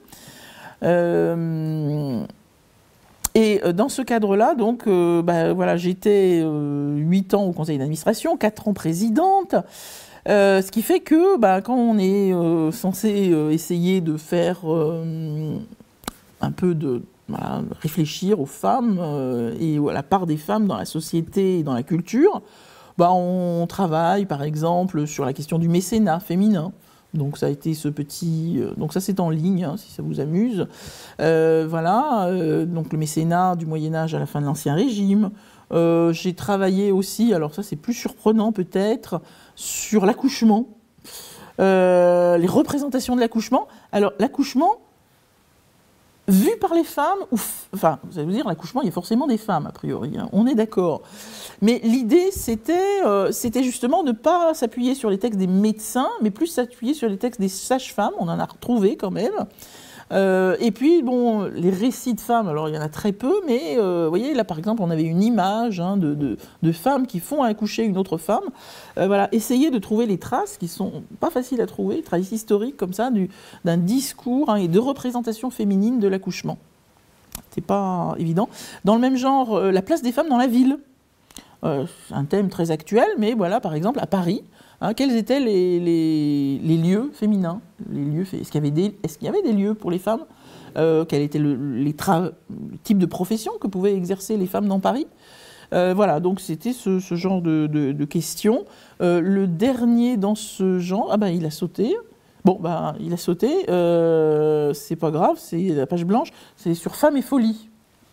Euh, et dans ce cadre-là, donc, euh, bah, voilà, j'étais euh, huit ans au conseil d'administration, quatre ans présidente. Euh, ce qui fait que bah, quand on est euh, censé euh, essayer de faire euh, un peu de Voilà, réfléchir aux femmes euh, et à la part des femmes dans la société et dans la culture, bah, on travaille par exemple sur la question du mécénat féminin. Donc ça a été ce petit... Euh, donc ça c'est en ligne, hein, si ça vous amuse. Euh, voilà, euh, donc le mécénat du Moyen-Âge à la fin de l'Ancien Régime. Euh, j'ai travaillé aussi, alors ça c'est plus surprenant peut-être, sur l'accouchement. Euh, les représentations de l'accouchement. Alors l'accouchement... vu par les femmes, ou f... enfin, vous allez vous dire, l'accouchement, il y a forcément des femmes, a priori, hein, on est d'accord. Mais l'idée, c'était, euh, c'était justement de ne pas s'appuyer sur les textes des médecins, mais plus s'appuyer sur les textes des sages-femmes, on en a retrouvé quand même. Euh, et puis, bon, les récits de femmes, alors il y en a très peu, mais euh, vous voyez, là par exemple, on avait une image hein, de, de, de femmes qui font accoucher une autre femme. Euh, voilà, essayez de trouver les traces qui sont pas faciles à trouver, traces historiques comme ça, du, d'un discours hein, et de représentation féminine de l'accouchement. C'est pas évident. Dans le même genre, euh, la place des femmes dans la ville. Euh, c'est un thème très actuel, mais voilà, par exemple, à Paris, hein, quels étaient les, les, les lieux féminins les lieux, est-ce qu'il y avait des, est-ce qu'il y avait des lieux pour les femmes euh, Quel était le, les tra- le type de profession que pouvaient exercer les femmes dans Paris euh, Voilà, donc c'était ce, ce genre de, de, de questions. Euh, le dernier dans ce genre, ah ben il a sauté. Bon, ben il a sauté, euh, c'est pas grave, c'est la page blanche, c'est sur Femmes et Folie.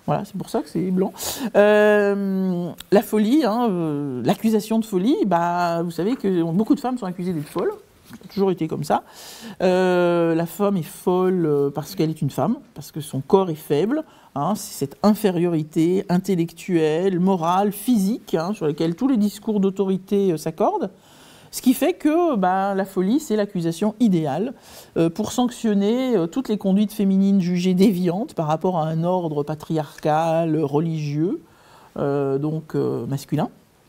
Voilà, c'est pour ça que c'est blanc. Euh, la folie, hein, euh, l'accusation de folie, bah, vous savez que beaucoup de femmes sont accusées d'être folles. Ça a toujours été comme ça. Euh, la femme est folle parce qu'elle est une femme, parce que son corps est faible. Hein, c'est cette infériorité intellectuelle, morale, physique, hein, sur laquelle tous les discours d'autorité euh, s'accordent. Ce qui fait que bah, la folie, c'est l'accusation idéale euh, pour sanctionner euh, toutes les conduites féminines jugées déviantes par rapport à un ordre patriarcal, religieux, euh, donc euh, masculin.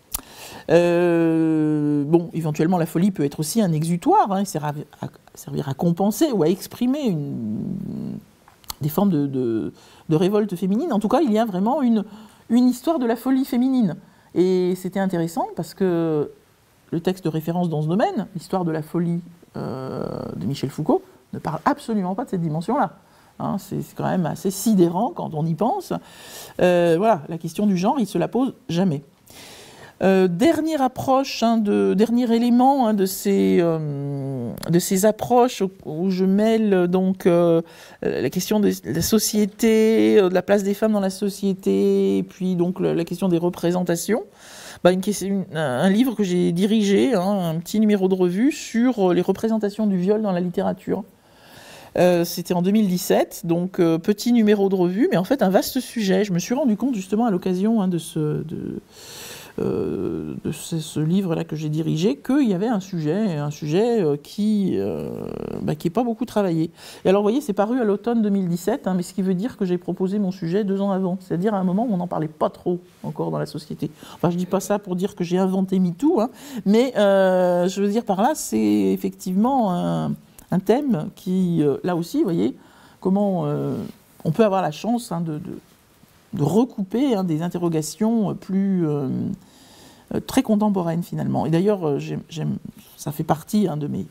Euh, bon, éventuellement, la folie peut être aussi un exutoire, hein, servir, à, servir à compenser ou à exprimer une, des formes de, de, de révolte féminine. En tout cas, il y a vraiment une, une histoire de la folie féminine. Et c'était intéressant parce que le texte de référence dans ce domaine, l'histoire de la folie euh, de Michel Foucault, ne parle absolument pas de cette dimension-là. Hein, c'est quand même assez sidérant quand on y pense. Euh, voilà, la question du genre, il ne se la pose jamais. Euh, dernière approche, hein, de, dernier élément hein, de, ces, euh, de ces approches où, où je mêle donc euh, la question de la société, de la place des femmes dans la société, et puis donc la, la question des représentations. Bah, une, une, un livre que j'ai dirigé, hein, un petit numéro de revue sur les représentations du viol dans la littérature. Euh, C'était en deux mille dix-sept, donc euh, petit numéro de revue, mais en fait un vaste sujet. Je me suis rendu compte justement à l'occasion hein, de ce... De, Euh, de ce, ce livre-là que j'ai dirigé, qu'il y avait un sujet, un sujet euh, qui euh, bah, qui n'est pas beaucoup travaillé. Et alors, vous voyez, c'est paru à l'automne deux mille dix-sept, hein, mais ce qui veut dire que j'ai proposé mon sujet deux ans avant, c'est-à-dire à un moment où on n'en parlait pas trop encore dans la société. Enfin, je ne dis pas ça pour dire que j'ai inventé MeToo, hein, mais euh, je veux dire par là, c'est effectivement un, un thème qui, euh, là aussi, vous voyez, comment euh, on peut avoir la chance hein, de... de de recouper hein, des interrogations plus euh, très contemporaines finalement. Et d'ailleurs, j'aime, ça fait partie hein, de mes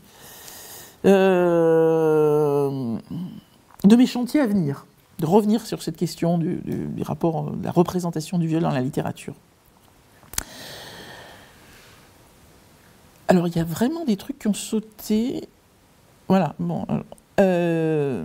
euh, de mes chantiers à venir, de revenir sur cette question du, du, du rapport, de la représentation du viol dans la littérature. Alors, il y a vraiment des trucs qui ont sauté. Voilà. Bon. Alors, euh,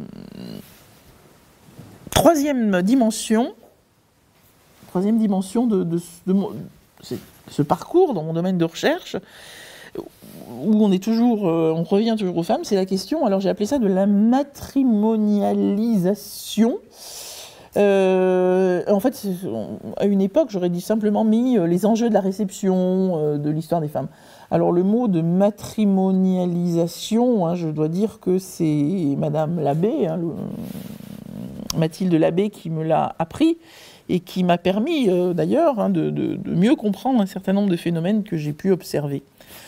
troisième dimension. Troisième dimension de, de, de, de ce parcours dans mon domaine de recherche, où on est toujours, euh, on revient toujours aux femmes, c'est la question, alors j'ai appelé ça de la matrimonialisation. Euh, en fait, à une époque, j'aurais dit simplement mis les enjeux de la réception euh, de l'histoire des femmes. Alors le mot de matrimonialisation, hein, je dois dire que c'est Madame Labbé, hein, le, Mathilde Labbé qui me l'a appris, et qui m'a permis euh, d'ailleurs hein, de, de, de mieux comprendre un certain nombre de phénomènes que j'ai pu observer.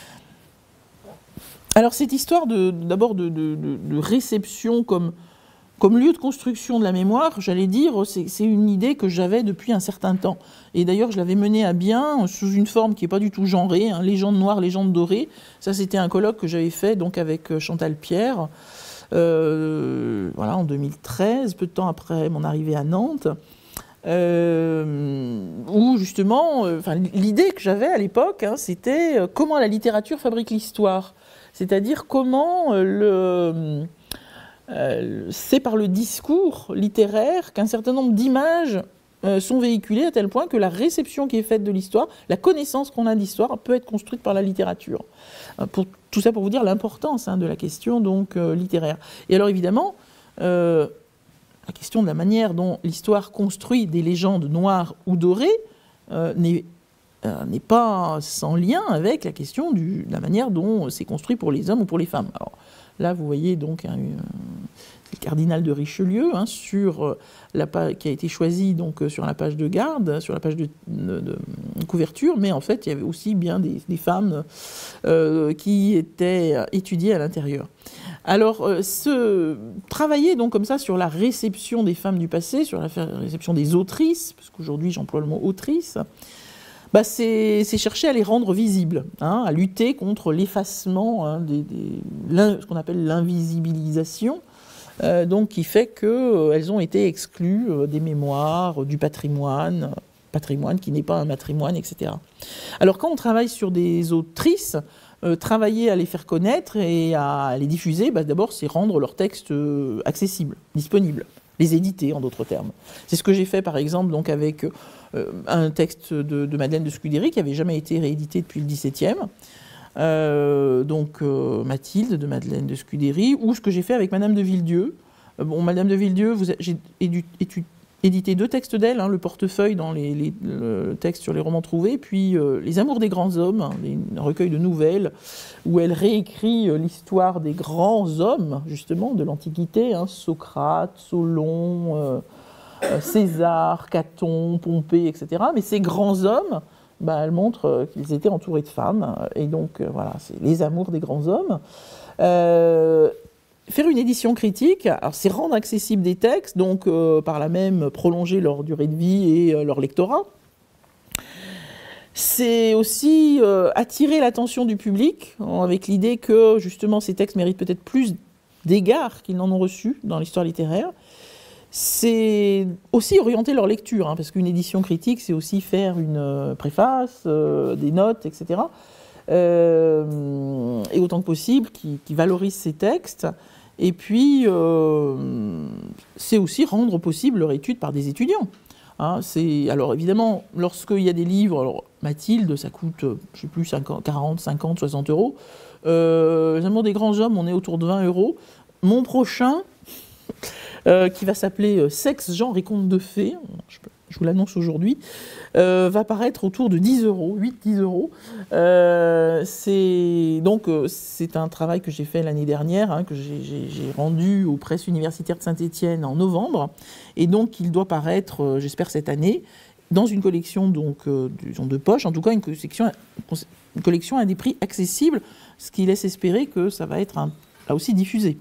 Alors cette histoire d'abord de, de, de, de réception comme, comme lieu de construction de la mémoire, j'allais dire, c'est une idée que j'avais depuis un certain temps. Et d'ailleurs je l'avais menée à bien sous une forme qui n'est pas du tout genrée, hein, légende noire, légende dorée. Ça c'était un colloque que j'avais fait donc, avec Chantal Pierre, euh, voilà, en deux mille treize, peu de temps après mon arrivée à Nantes. Euh, où justement, euh, l'idée que j'avais à l'époque, hein, c'était euh, comment la littérature fabrique l'histoire. C'est-à-dire comment euh, le, euh, c'est par le discours littéraire qu'un certain nombre d'images euh, sont véhiculées à tel point que la réception qui est faite de l'histoire, la connaissance qu'on a d'histoire peut être construite par la littérature. Euh, pour, tout ça pour vous dire l'importance hein, de la question donc, euh, littéraire. Et alors évidemment, euh, la question de la manière dont l'histoire construit des légendes noires ou dorées euh, n'est euh, n'est pas sans lien avec la question du, de la manière dont c'est construit pour les hommes ou pour les femmes. Alors là, vous voyez donc un, le cardinal de Richelieu hein, sur la page, qui a été choisi donc sur la page de garde, sur la page de, de, de couverture, mais en fait, il y avait aussi bien des, des femmes euh, qui étaient étudiées à l'intérieur. Alors, euh, ce, travailler donc comme ça sur la réception des femmes du passé, sur la réception des autrices, parce qu'aujourd'hui j'emploie le mot autrice, bah c'est chercher à les rendre visibles, hein, à lutter contre l'effacement, hein, des, des, ce qu'on appelle l'invisibilisation, euh, donc qui fait qu'elles euh, ont été exclues euh, des mémoires, euh, du patrimoine, patrimoine qui n'est pas un matrimoine, et cetera. Alors quand on travaille sur des autrices, Euh, travailler à les faire connaître et à les diffuser, bah, d'abord c'est rendre leur texte euh, accessible, disponible. les éditer en d'autres termes. C'est ce que j'ai fait par exemple donc, avec euh, un texte de, de Madeleine de Scudéry qui n'avait jamais été réédité depuis le dix-septième, euh, donc euh, Mathilde de Madeleine de Scudéry, ou ce que j'ai fait avec Madame de Villedieu. Euh, bon, Madame de Villedieu, j'ai édité deux textes d'elle, hein, le portefeuille dans les, les, le texte sur les romans trouvés, puis euh, Les Amours des grands hommes, hein, un recueil de nouvelles, où elle réécrit euh, l'histoire des grands hommes, justement, de l'Antiquité, hein, Socrate, Solon, euh, euh, César, Caton, Pompée, et cetera. Mais ces grands hommes, bah, elle montre euh, qu'ils étaient entourés de femmes, et donc euh, voilà, c'est Les Amours des grands hommes. Euh, Faire une édition critique, c'est rendre accessibles des textes, donc euh, par là même prolonger leur durée de vie et euh, leur lectorat. C'est aussi euh, attirer l'attention du public, hein, avec l'idée que justement ces textes méritent peut-être plus d'égards qu'ils n'en ont reçu dans l'histoire littéraire. C'est aussi orienter leur lecture, hein, parce qu'une édition critique, c'est aussi faire une euh, préface, euh, des notes, et cetera. Euh, et autant que possible, qui, qui valorise ces textes. Et puis, euh, c'est aussi rendre possible leur étude par des étudiants. Hein, alors évidemment, lorsqu'il y a des livres, alors Mathilde, ça coûte, je ne sais plus, cinquante, quarante, cinquante, soixante euros. Euh, Les Amours des grands hommes, on est autour de vingt euros. Mon prochain, euh, qui va s'appeler Sexe, genre et contes de fées, je, je vous l'annonce aujourd'hui, euh, va paraître autour de dix euros, huit à dix euros. Euh, c'est donc euh, c'est un travail que j'ai fait l'année dernière, hein, que j'ai rendu aux presses universitaires de Saint-Étienne en novembre, et donc il doit paraître, euh, j'espère cette année, dans une collection donc euh, disons de poche, en tout cas une collection, une collection à des prix accessibles, ce qui laisse espérer que ça va être un, là aussi diffusé.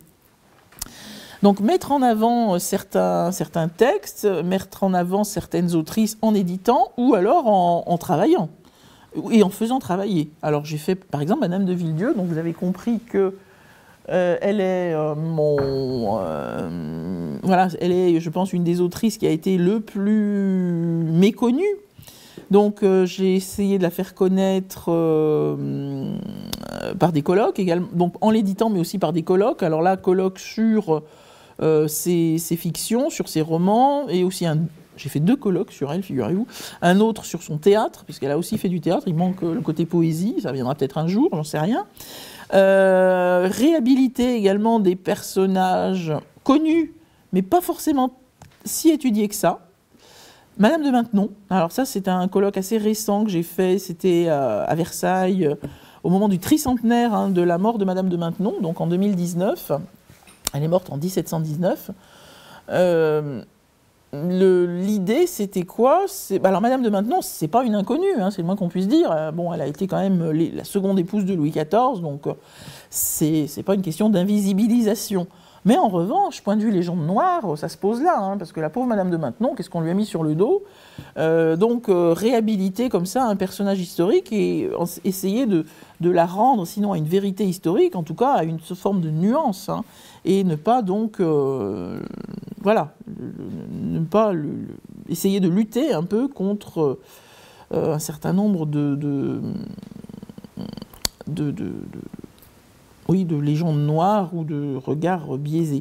Donc mettre en avant certains, certains textes, mettre en avant certaines autrices en éditant ou alors en, en travaillant et en faisant travailler. Alors j'ai fait par exemple Madame de Villedieu, donc vous avez compris que euh, elle est euh, mon euh, voilà, elle est je pense une des autrices qui a été le plus méconnue. Donc euh, j'ai essayé de la faire connaître euh, par des colloques également, donc en l'éditant mais aussi par des colloques. Alors là, colloques sur Euh, ses, ses fictions, sur ses romans, et aussi un... J'ai fait deux colloques sur elle, figurez-vous. Un autre sur son théâtre, puisqu'elle a aussi fait du théâtre. Il manque le côté poésie, ça viendra peut-être un jour, j'en sais rien. Euh, réhabiliter également des personnages connus, mais pas forcément si étudiés que ça. Madame de Maintenon. Alors ça, c'est un colloque assez récent que j'ai fait. C'était euh, à Versailles, euh, au moment du tricentenaire hein, de la mort de Madame de Maintenon, donc en deux mille dix-neuf. Elle est morte en mille sept cent dix-neuf. Euh, L'idée, c'était quoi? bah Alors, Madame de Maintenon, c'est pas une inconnue, hein, c'est le moins qu'on puisse dire. Bon, elle a été quand même les, la seconde épouse de Louis quatorze, donc c'est pas une question d'invisibilisation. Mais en revanche, point de vue légende noire, ça se pose là, hein, parce que la pauvre Madame de Maintenon, qu'est-ce qu'on lui a mis sur le dos? euh, Donc, euh, réhabiliter comme ça un personnage historique et essayer de, de la rendre, sinon à une vérité historique, en tout cas à une forme de nuance, hein, et ne pas donc, euh, voilà, ne pas le, essayer de lutter un peu contre euh, un certain nombre de, de, de, de, de oui, de légendes noires ou de regards biaisés.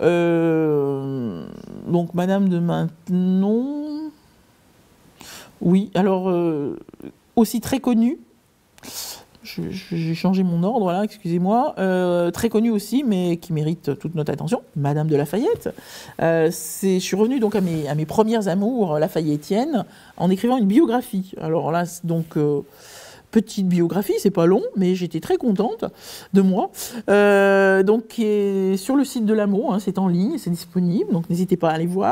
Euh, donc, Madame de Maintenon, oui, alors, euh, aussi très connue, j'ai changé mon ordre, voilà, excusez-moi, euh, très connue aussi, mais qui mérite toute notre attention, Madame de Lafayette. Euh, je suis revenue donc à mes, à mes premières amours lafayettiennes en écrivant une biographie. Alors là, donc... Euh, petite biographie, c'est pas long, mais j'étais très contente de moi. Euh, donc, qui est sur le site de l'A M O, hein, c'est en ligne, c'est disponible, donc n'hésitez pas à aller voir.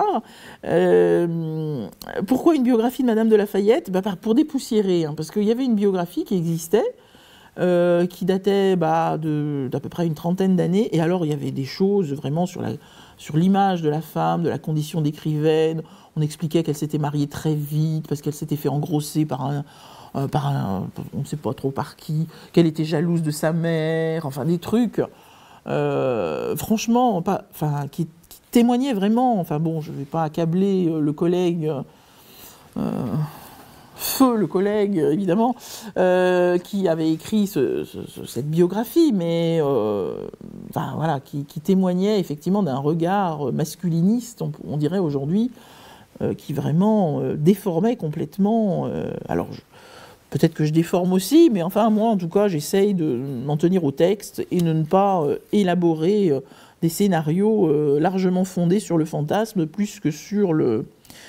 Euh, pourquoi une biographie de Madame de Lafayette? Bah, Pour dépoussiérer, hein, parce qu'il y avait une biographie qui existait, euh, qui datait bah, d'à peu près une trentaine d'années, et alors il y avait des choses vraiment sur la, sur l'image de la femme, de la condition d'écrivaine. On expliquait qu'elle s'était mariée très vite, parce qu'elle s'était fait engrosser par un... Euh, par un, on ne sait pas trop par qui, qu'elle était jalouse de sa mère, enfin des trucs, euh, franchement, pas, enfin, qui, qui témoignaient vraiment, enfin bon, je ne vais pas accabler le collègue, euh, feu le collègue, évidemment, euh, qui avait écrit ce, ce, cette biographie, mais euh, enfin, voilà, qui, qui témoignait effectivement d'un regard masculiniste, on, on dirait aujourd'hui, euh, qui vraiment euh, déformait complètement. Euh, alors, je, peut-être que je déforme aussi, mais enfin, moi, en tout cas, j'essaye de m'en tenir au texte et de ne pas euh, élaborer euh, des scénarios euh, largement fondés sur le fantasme, plus que sur le...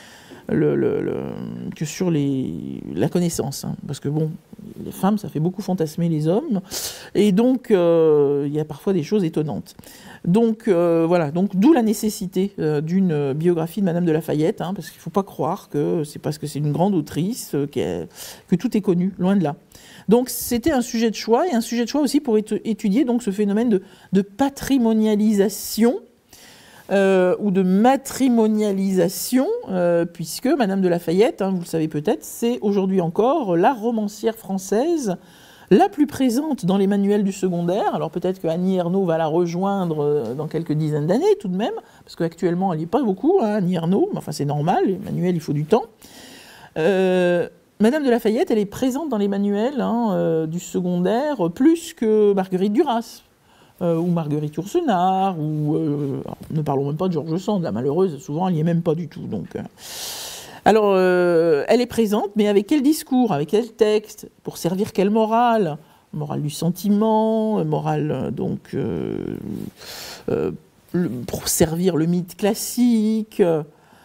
Le, le, le, que sur les, la connaissance. Hein. Parce que bon, les femmes, ça fait beaucoup fantasmer les hommes. Et donc, euh, il y a parfois des choses étonnantes. Donc, euh, voilà. Donc, d'où la nécessité euh, d'une biographie de Madame de La Fayette. Hein, parce qu'il ne faut pas croire que c'est parce que c'est une grande autrice euh, que tout est connu. Loin de là. Donc, c'était un sujet de choix. Et un sujet de choix aussi pour étudier donc, ce phénomène de, de patrimonialisation Euh, ou de matrimonialisation, euh, puisque Madame de La Fayette, hein, vous le savez peut-être, c'est aujourd'hui encore la romancière française la plus présente dans les manuels du secondaire. Alors peut-être que Annie Ernaux va la rejoindre dans quelques dizaines d'années tout de même, parce qu'actuellement elle n'y est pas beaucoup, hein, Annie Ernaux, mais enfin c'est normal, les manuels il faut du temps. Euh, Madame de La Fayette, elle est présente dans les manuels hein, euh, du secondaire plus que Marguerite Duras. Euh, ou Marguerite Yourcenar, ou euh, ne parlons même pas de George Sand, la malheureuse, souvent elle n'y est même pas du tout. Donc, euh. Alors, euh, elle est présente, mais avec quel discours, avec quel texte, pour servir quelle morale? Morale du sentiment, morale euh, donc euh, euh, le, pour servir le mythe classique, euh,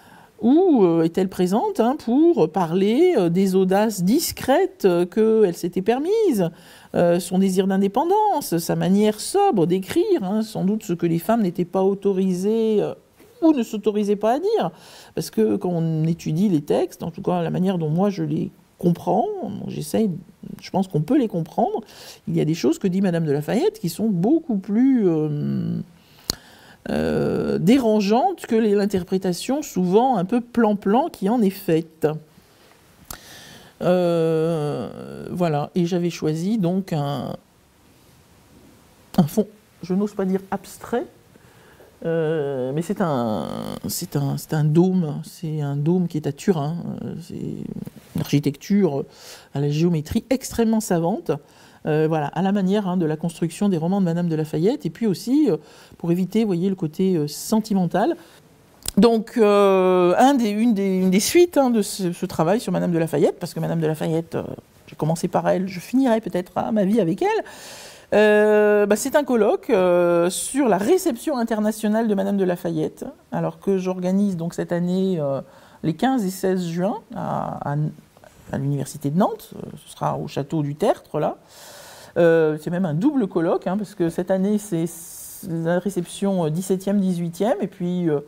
ou euh, est-elle présente hein, pour parler euh, des audaces discrètes euh, qu'elle s'était permises, euh, son désir d'indépendance, sa manière sobre d'écrire, hein, sans doute ce que les femmes n'étaient pas autorisées euh, ou ne s'autorisaient pas à dire. Parce que quand on étudie les textes, en tout cas la manière dont moi je les comprends, j'essaye, je pense qu'on peut les comprendre, il y a des choses que dit Madame de La Fayette qui sont beaucoup plus... Euh, Euh, dérangeante que l'interprétation souvent un peu plan-plan qui en est faite. Euh, voilà, et j'avais choisi donc un, un fond, je n'ose pas dire abstrait, euh, mais c'est un, c'est un, c'est un dôme, c'est un dôme qui est à Turin, c'est une architecture à la géométrie extrêmement savante. Euh, voilà, à la manière hein, de la construction des romans de Madame de La Fayette, et puis aussi, euh, pour éviter, vous voyez, le côté euh, sentimental. Donc, euh, un des, une, des, une des suites hein, de ce, ce travail sur Madame de La Fayette, parce que Madame de La Fayette, euh, j'ai commencé par elle, je finirai peut-être hein, ma vie avec elle, euh, bah, c'est un colloque euh, sur la réception internationale de Madame de La Fayette, alors que j'organise donc cette année euh, les quinze et seize juin à, à, à l'université de Nantes, ce sera au château du Tertre, là. Euh, c'est même un double colloque, hein, parce que cette année, c'est la réception dix-septième, dix-huitième, et puis euh,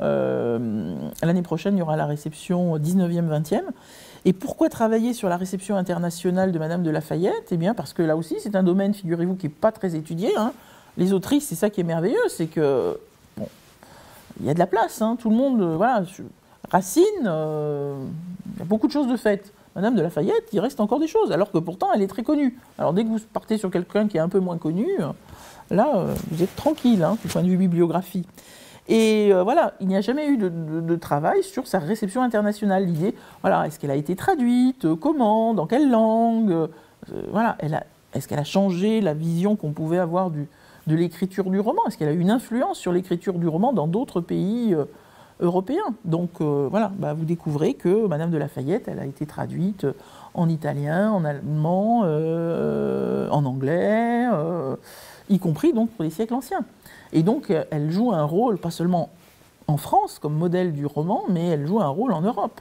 euh, l'année prochaine, il y aura la réception dix-neuvième, vingtième. Et pourquoi travailler sur la réception internationale de Madame de La Fayette? Eh bien, parce que là aussi, c'est un domaine, figurez-vous, qui n'est pas très étudié. Hein. Les autrices, c'est ça qui est merveilleux, c'est que, bon, il y a de la place, hein, tout le monde, euh, voilà, Racine, euh, il y a beaucoup de choses de faites. Madame de La Fayette, il reste encore des choses, alors que pourtant elle est très connue. Alors dès que vous partez sur quelqu'un qui est un peu moins connu, là, vous êtes tranquille, hein, du point de vue bibliographie. Et euh, voilà, il n'y a jamais eu de, de, de travail sur sa réception internationale. L'idée, voilà, est-ce qu'elle a été traduite, comment, dans quelle langue, euh, voilà, elle a, est-ce qu'elle a changé la vision qu'on pouvait avoir du, de l'écriture du roman? Est-ce qu'elle a eu une influence sur l'écriture du roman dans d'autres pays euh, européen. Donc euh, voilà, bah, vous découvrez que Madame de La Fayette, elle a été traduite en italien, en allemand, euh, en anglais, euh, y compris donc pour les siècles anciens. Et donc elle joue un rôle, pas seulement en France comme modèle du roman, mais elle joue un rôle en Europe.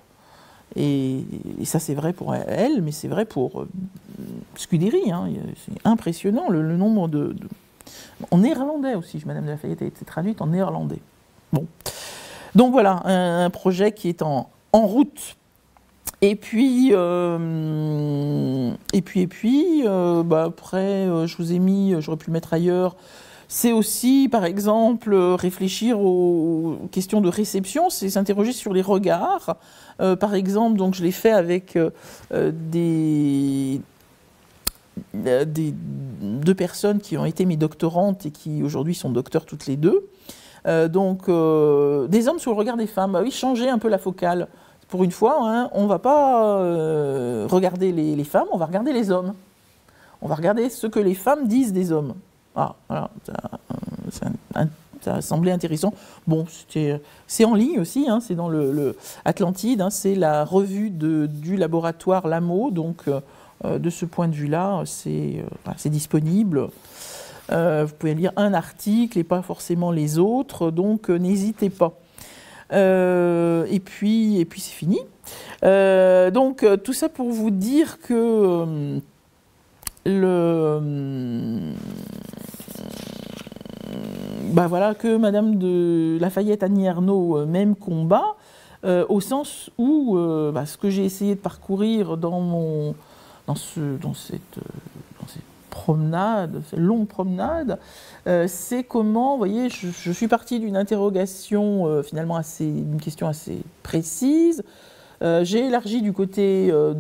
Et, et ça c'est vrai pour elle, mais c'est vrai pour euh, Scudéry. Hein. C'est impressionnant le, le nombre de, de... En néerlandais aussi, Madame de La Fayette a été traduite en néerlandais. Bon. Donc voilà, un, un projet qui est en, en route. Et puis, euh, et puis, et puis, euh, bah après, euh, je vous ai mis, j'aurais pu le mettre ailleurs, c'est aussi, par exemple, réfléchir aux questions de réception, c'est s'interroger sur les regards. Euh, par exemple, donc je l'ai fait avec euh, des, des deux personnes qui ont été mes doctorantes et qui aujourd'hui sont docteurs toutes les deux. Euh, donc, euh, des hommes sur le regard des femmes, bah oui, changer un peu la focale. pour une fois, hein, on ne va pas euh, regarder les, les femmes, on va regarder les hommes. On va regarder ce que les femmes disent des hommes. Ah, voilà, ça, ça, ça a semblé intéressant. Bon, c'est en ligne aussi, hein, c'est dans le, le Atlantide, hein, c'est la revue de, du laboratoire Lamo, donc euh, de ce point de vue-là, c'est euh, voilà, disponible. Euh, vous pouvez lire un article et pas forcément les autres, donc euh, n'hésitez pas. Euh, et puis, et puis c'est fini. Euh, donc euh, tout ça pour vous dire que euh, le bah voilà que Madame de Lafayette, Annie Ernaux, euh, même combat, euh, au sens où euh, bah, ce que j'ai essayé de parcourir dans mon dans ce dans cette dans cette promenade, cette longue promenade, euh, c'est comment, vous voyez, je, je suis partie d'une interrogation euh, finalement assez, une question assez précise. Euh, j'ai élargi du côté euh,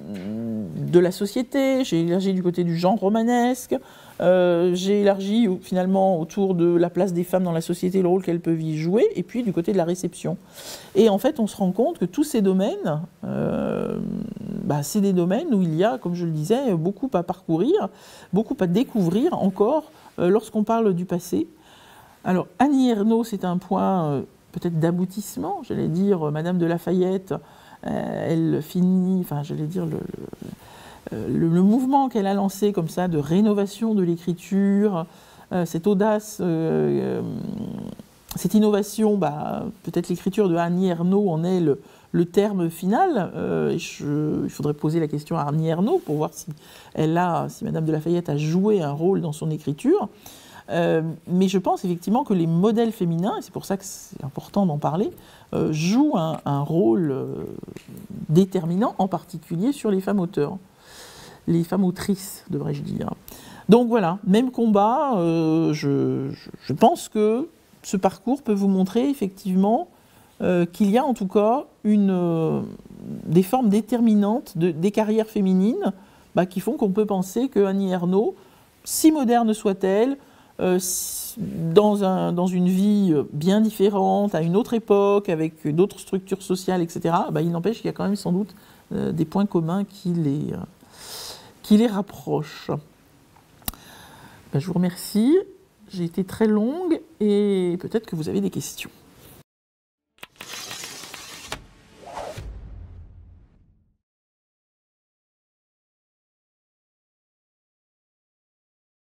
de la société, j'ai élargi du côté du genre romanesque, euh, j'ai élargi finalement autour de la place des femmes dans la société, le rôle qu'elles peuvent y jouer, et puis du côté de la réception. Et en fait, on se rend compte que tous ces domaines, euh, bah, c'est des domaines où il y a, comme je le disais, beaucoup à parcourir, beaucoup à découvrir encore euh, lorsqu'on parle du passé. Alors, Annie Ernaux, c'est un point euh, peut-être d'aboutissement, j'allais dire, Madame de Lafayette, euh, elle finit, enfin, j'allais dire, le, le, le, le mouvement qu'elle a lancé comme ça de rénovation de l'écriture, euh, cette audace, euh, euh, cette innovation, bah, peut-être l'écriture de Annie Ernaux en est le, le terme final. Euh, je, il faudrait poser la question à Annie Ernaux pour voir si, elle a, si Madame de Lafayette a joué un rôle dans son écriture. Euh, mais je pense effectivement que les modèles féminins, et c'est pour ça que c'est important d'en parler, euh, jouent un, un rôle euh, déterminant, en particulier sur les femmes auteurs. Les femmes autrices, devrais-je dire. Donc voilà, même combat, euh, je, je, je pense que ce parcours peut vous montrer effectivement euh, qu'il y a en tout cas une, euh, des formes déterminantes de, des carrières féminines bah, qui font qu'on peut penser que Annie Ernaux, si moderne soit-elle, euh, si, dans, un, dans une vie bien différente, à une autre époque, avec d'autres structures sociales, et cetera, bah, il n'empêche qu'il y a quand même sans doute euh, des points communs qui les, euh, qui les rapprochent. Ben, je vous remercie. J'ai été très longue et peut-être que vous avez des questions.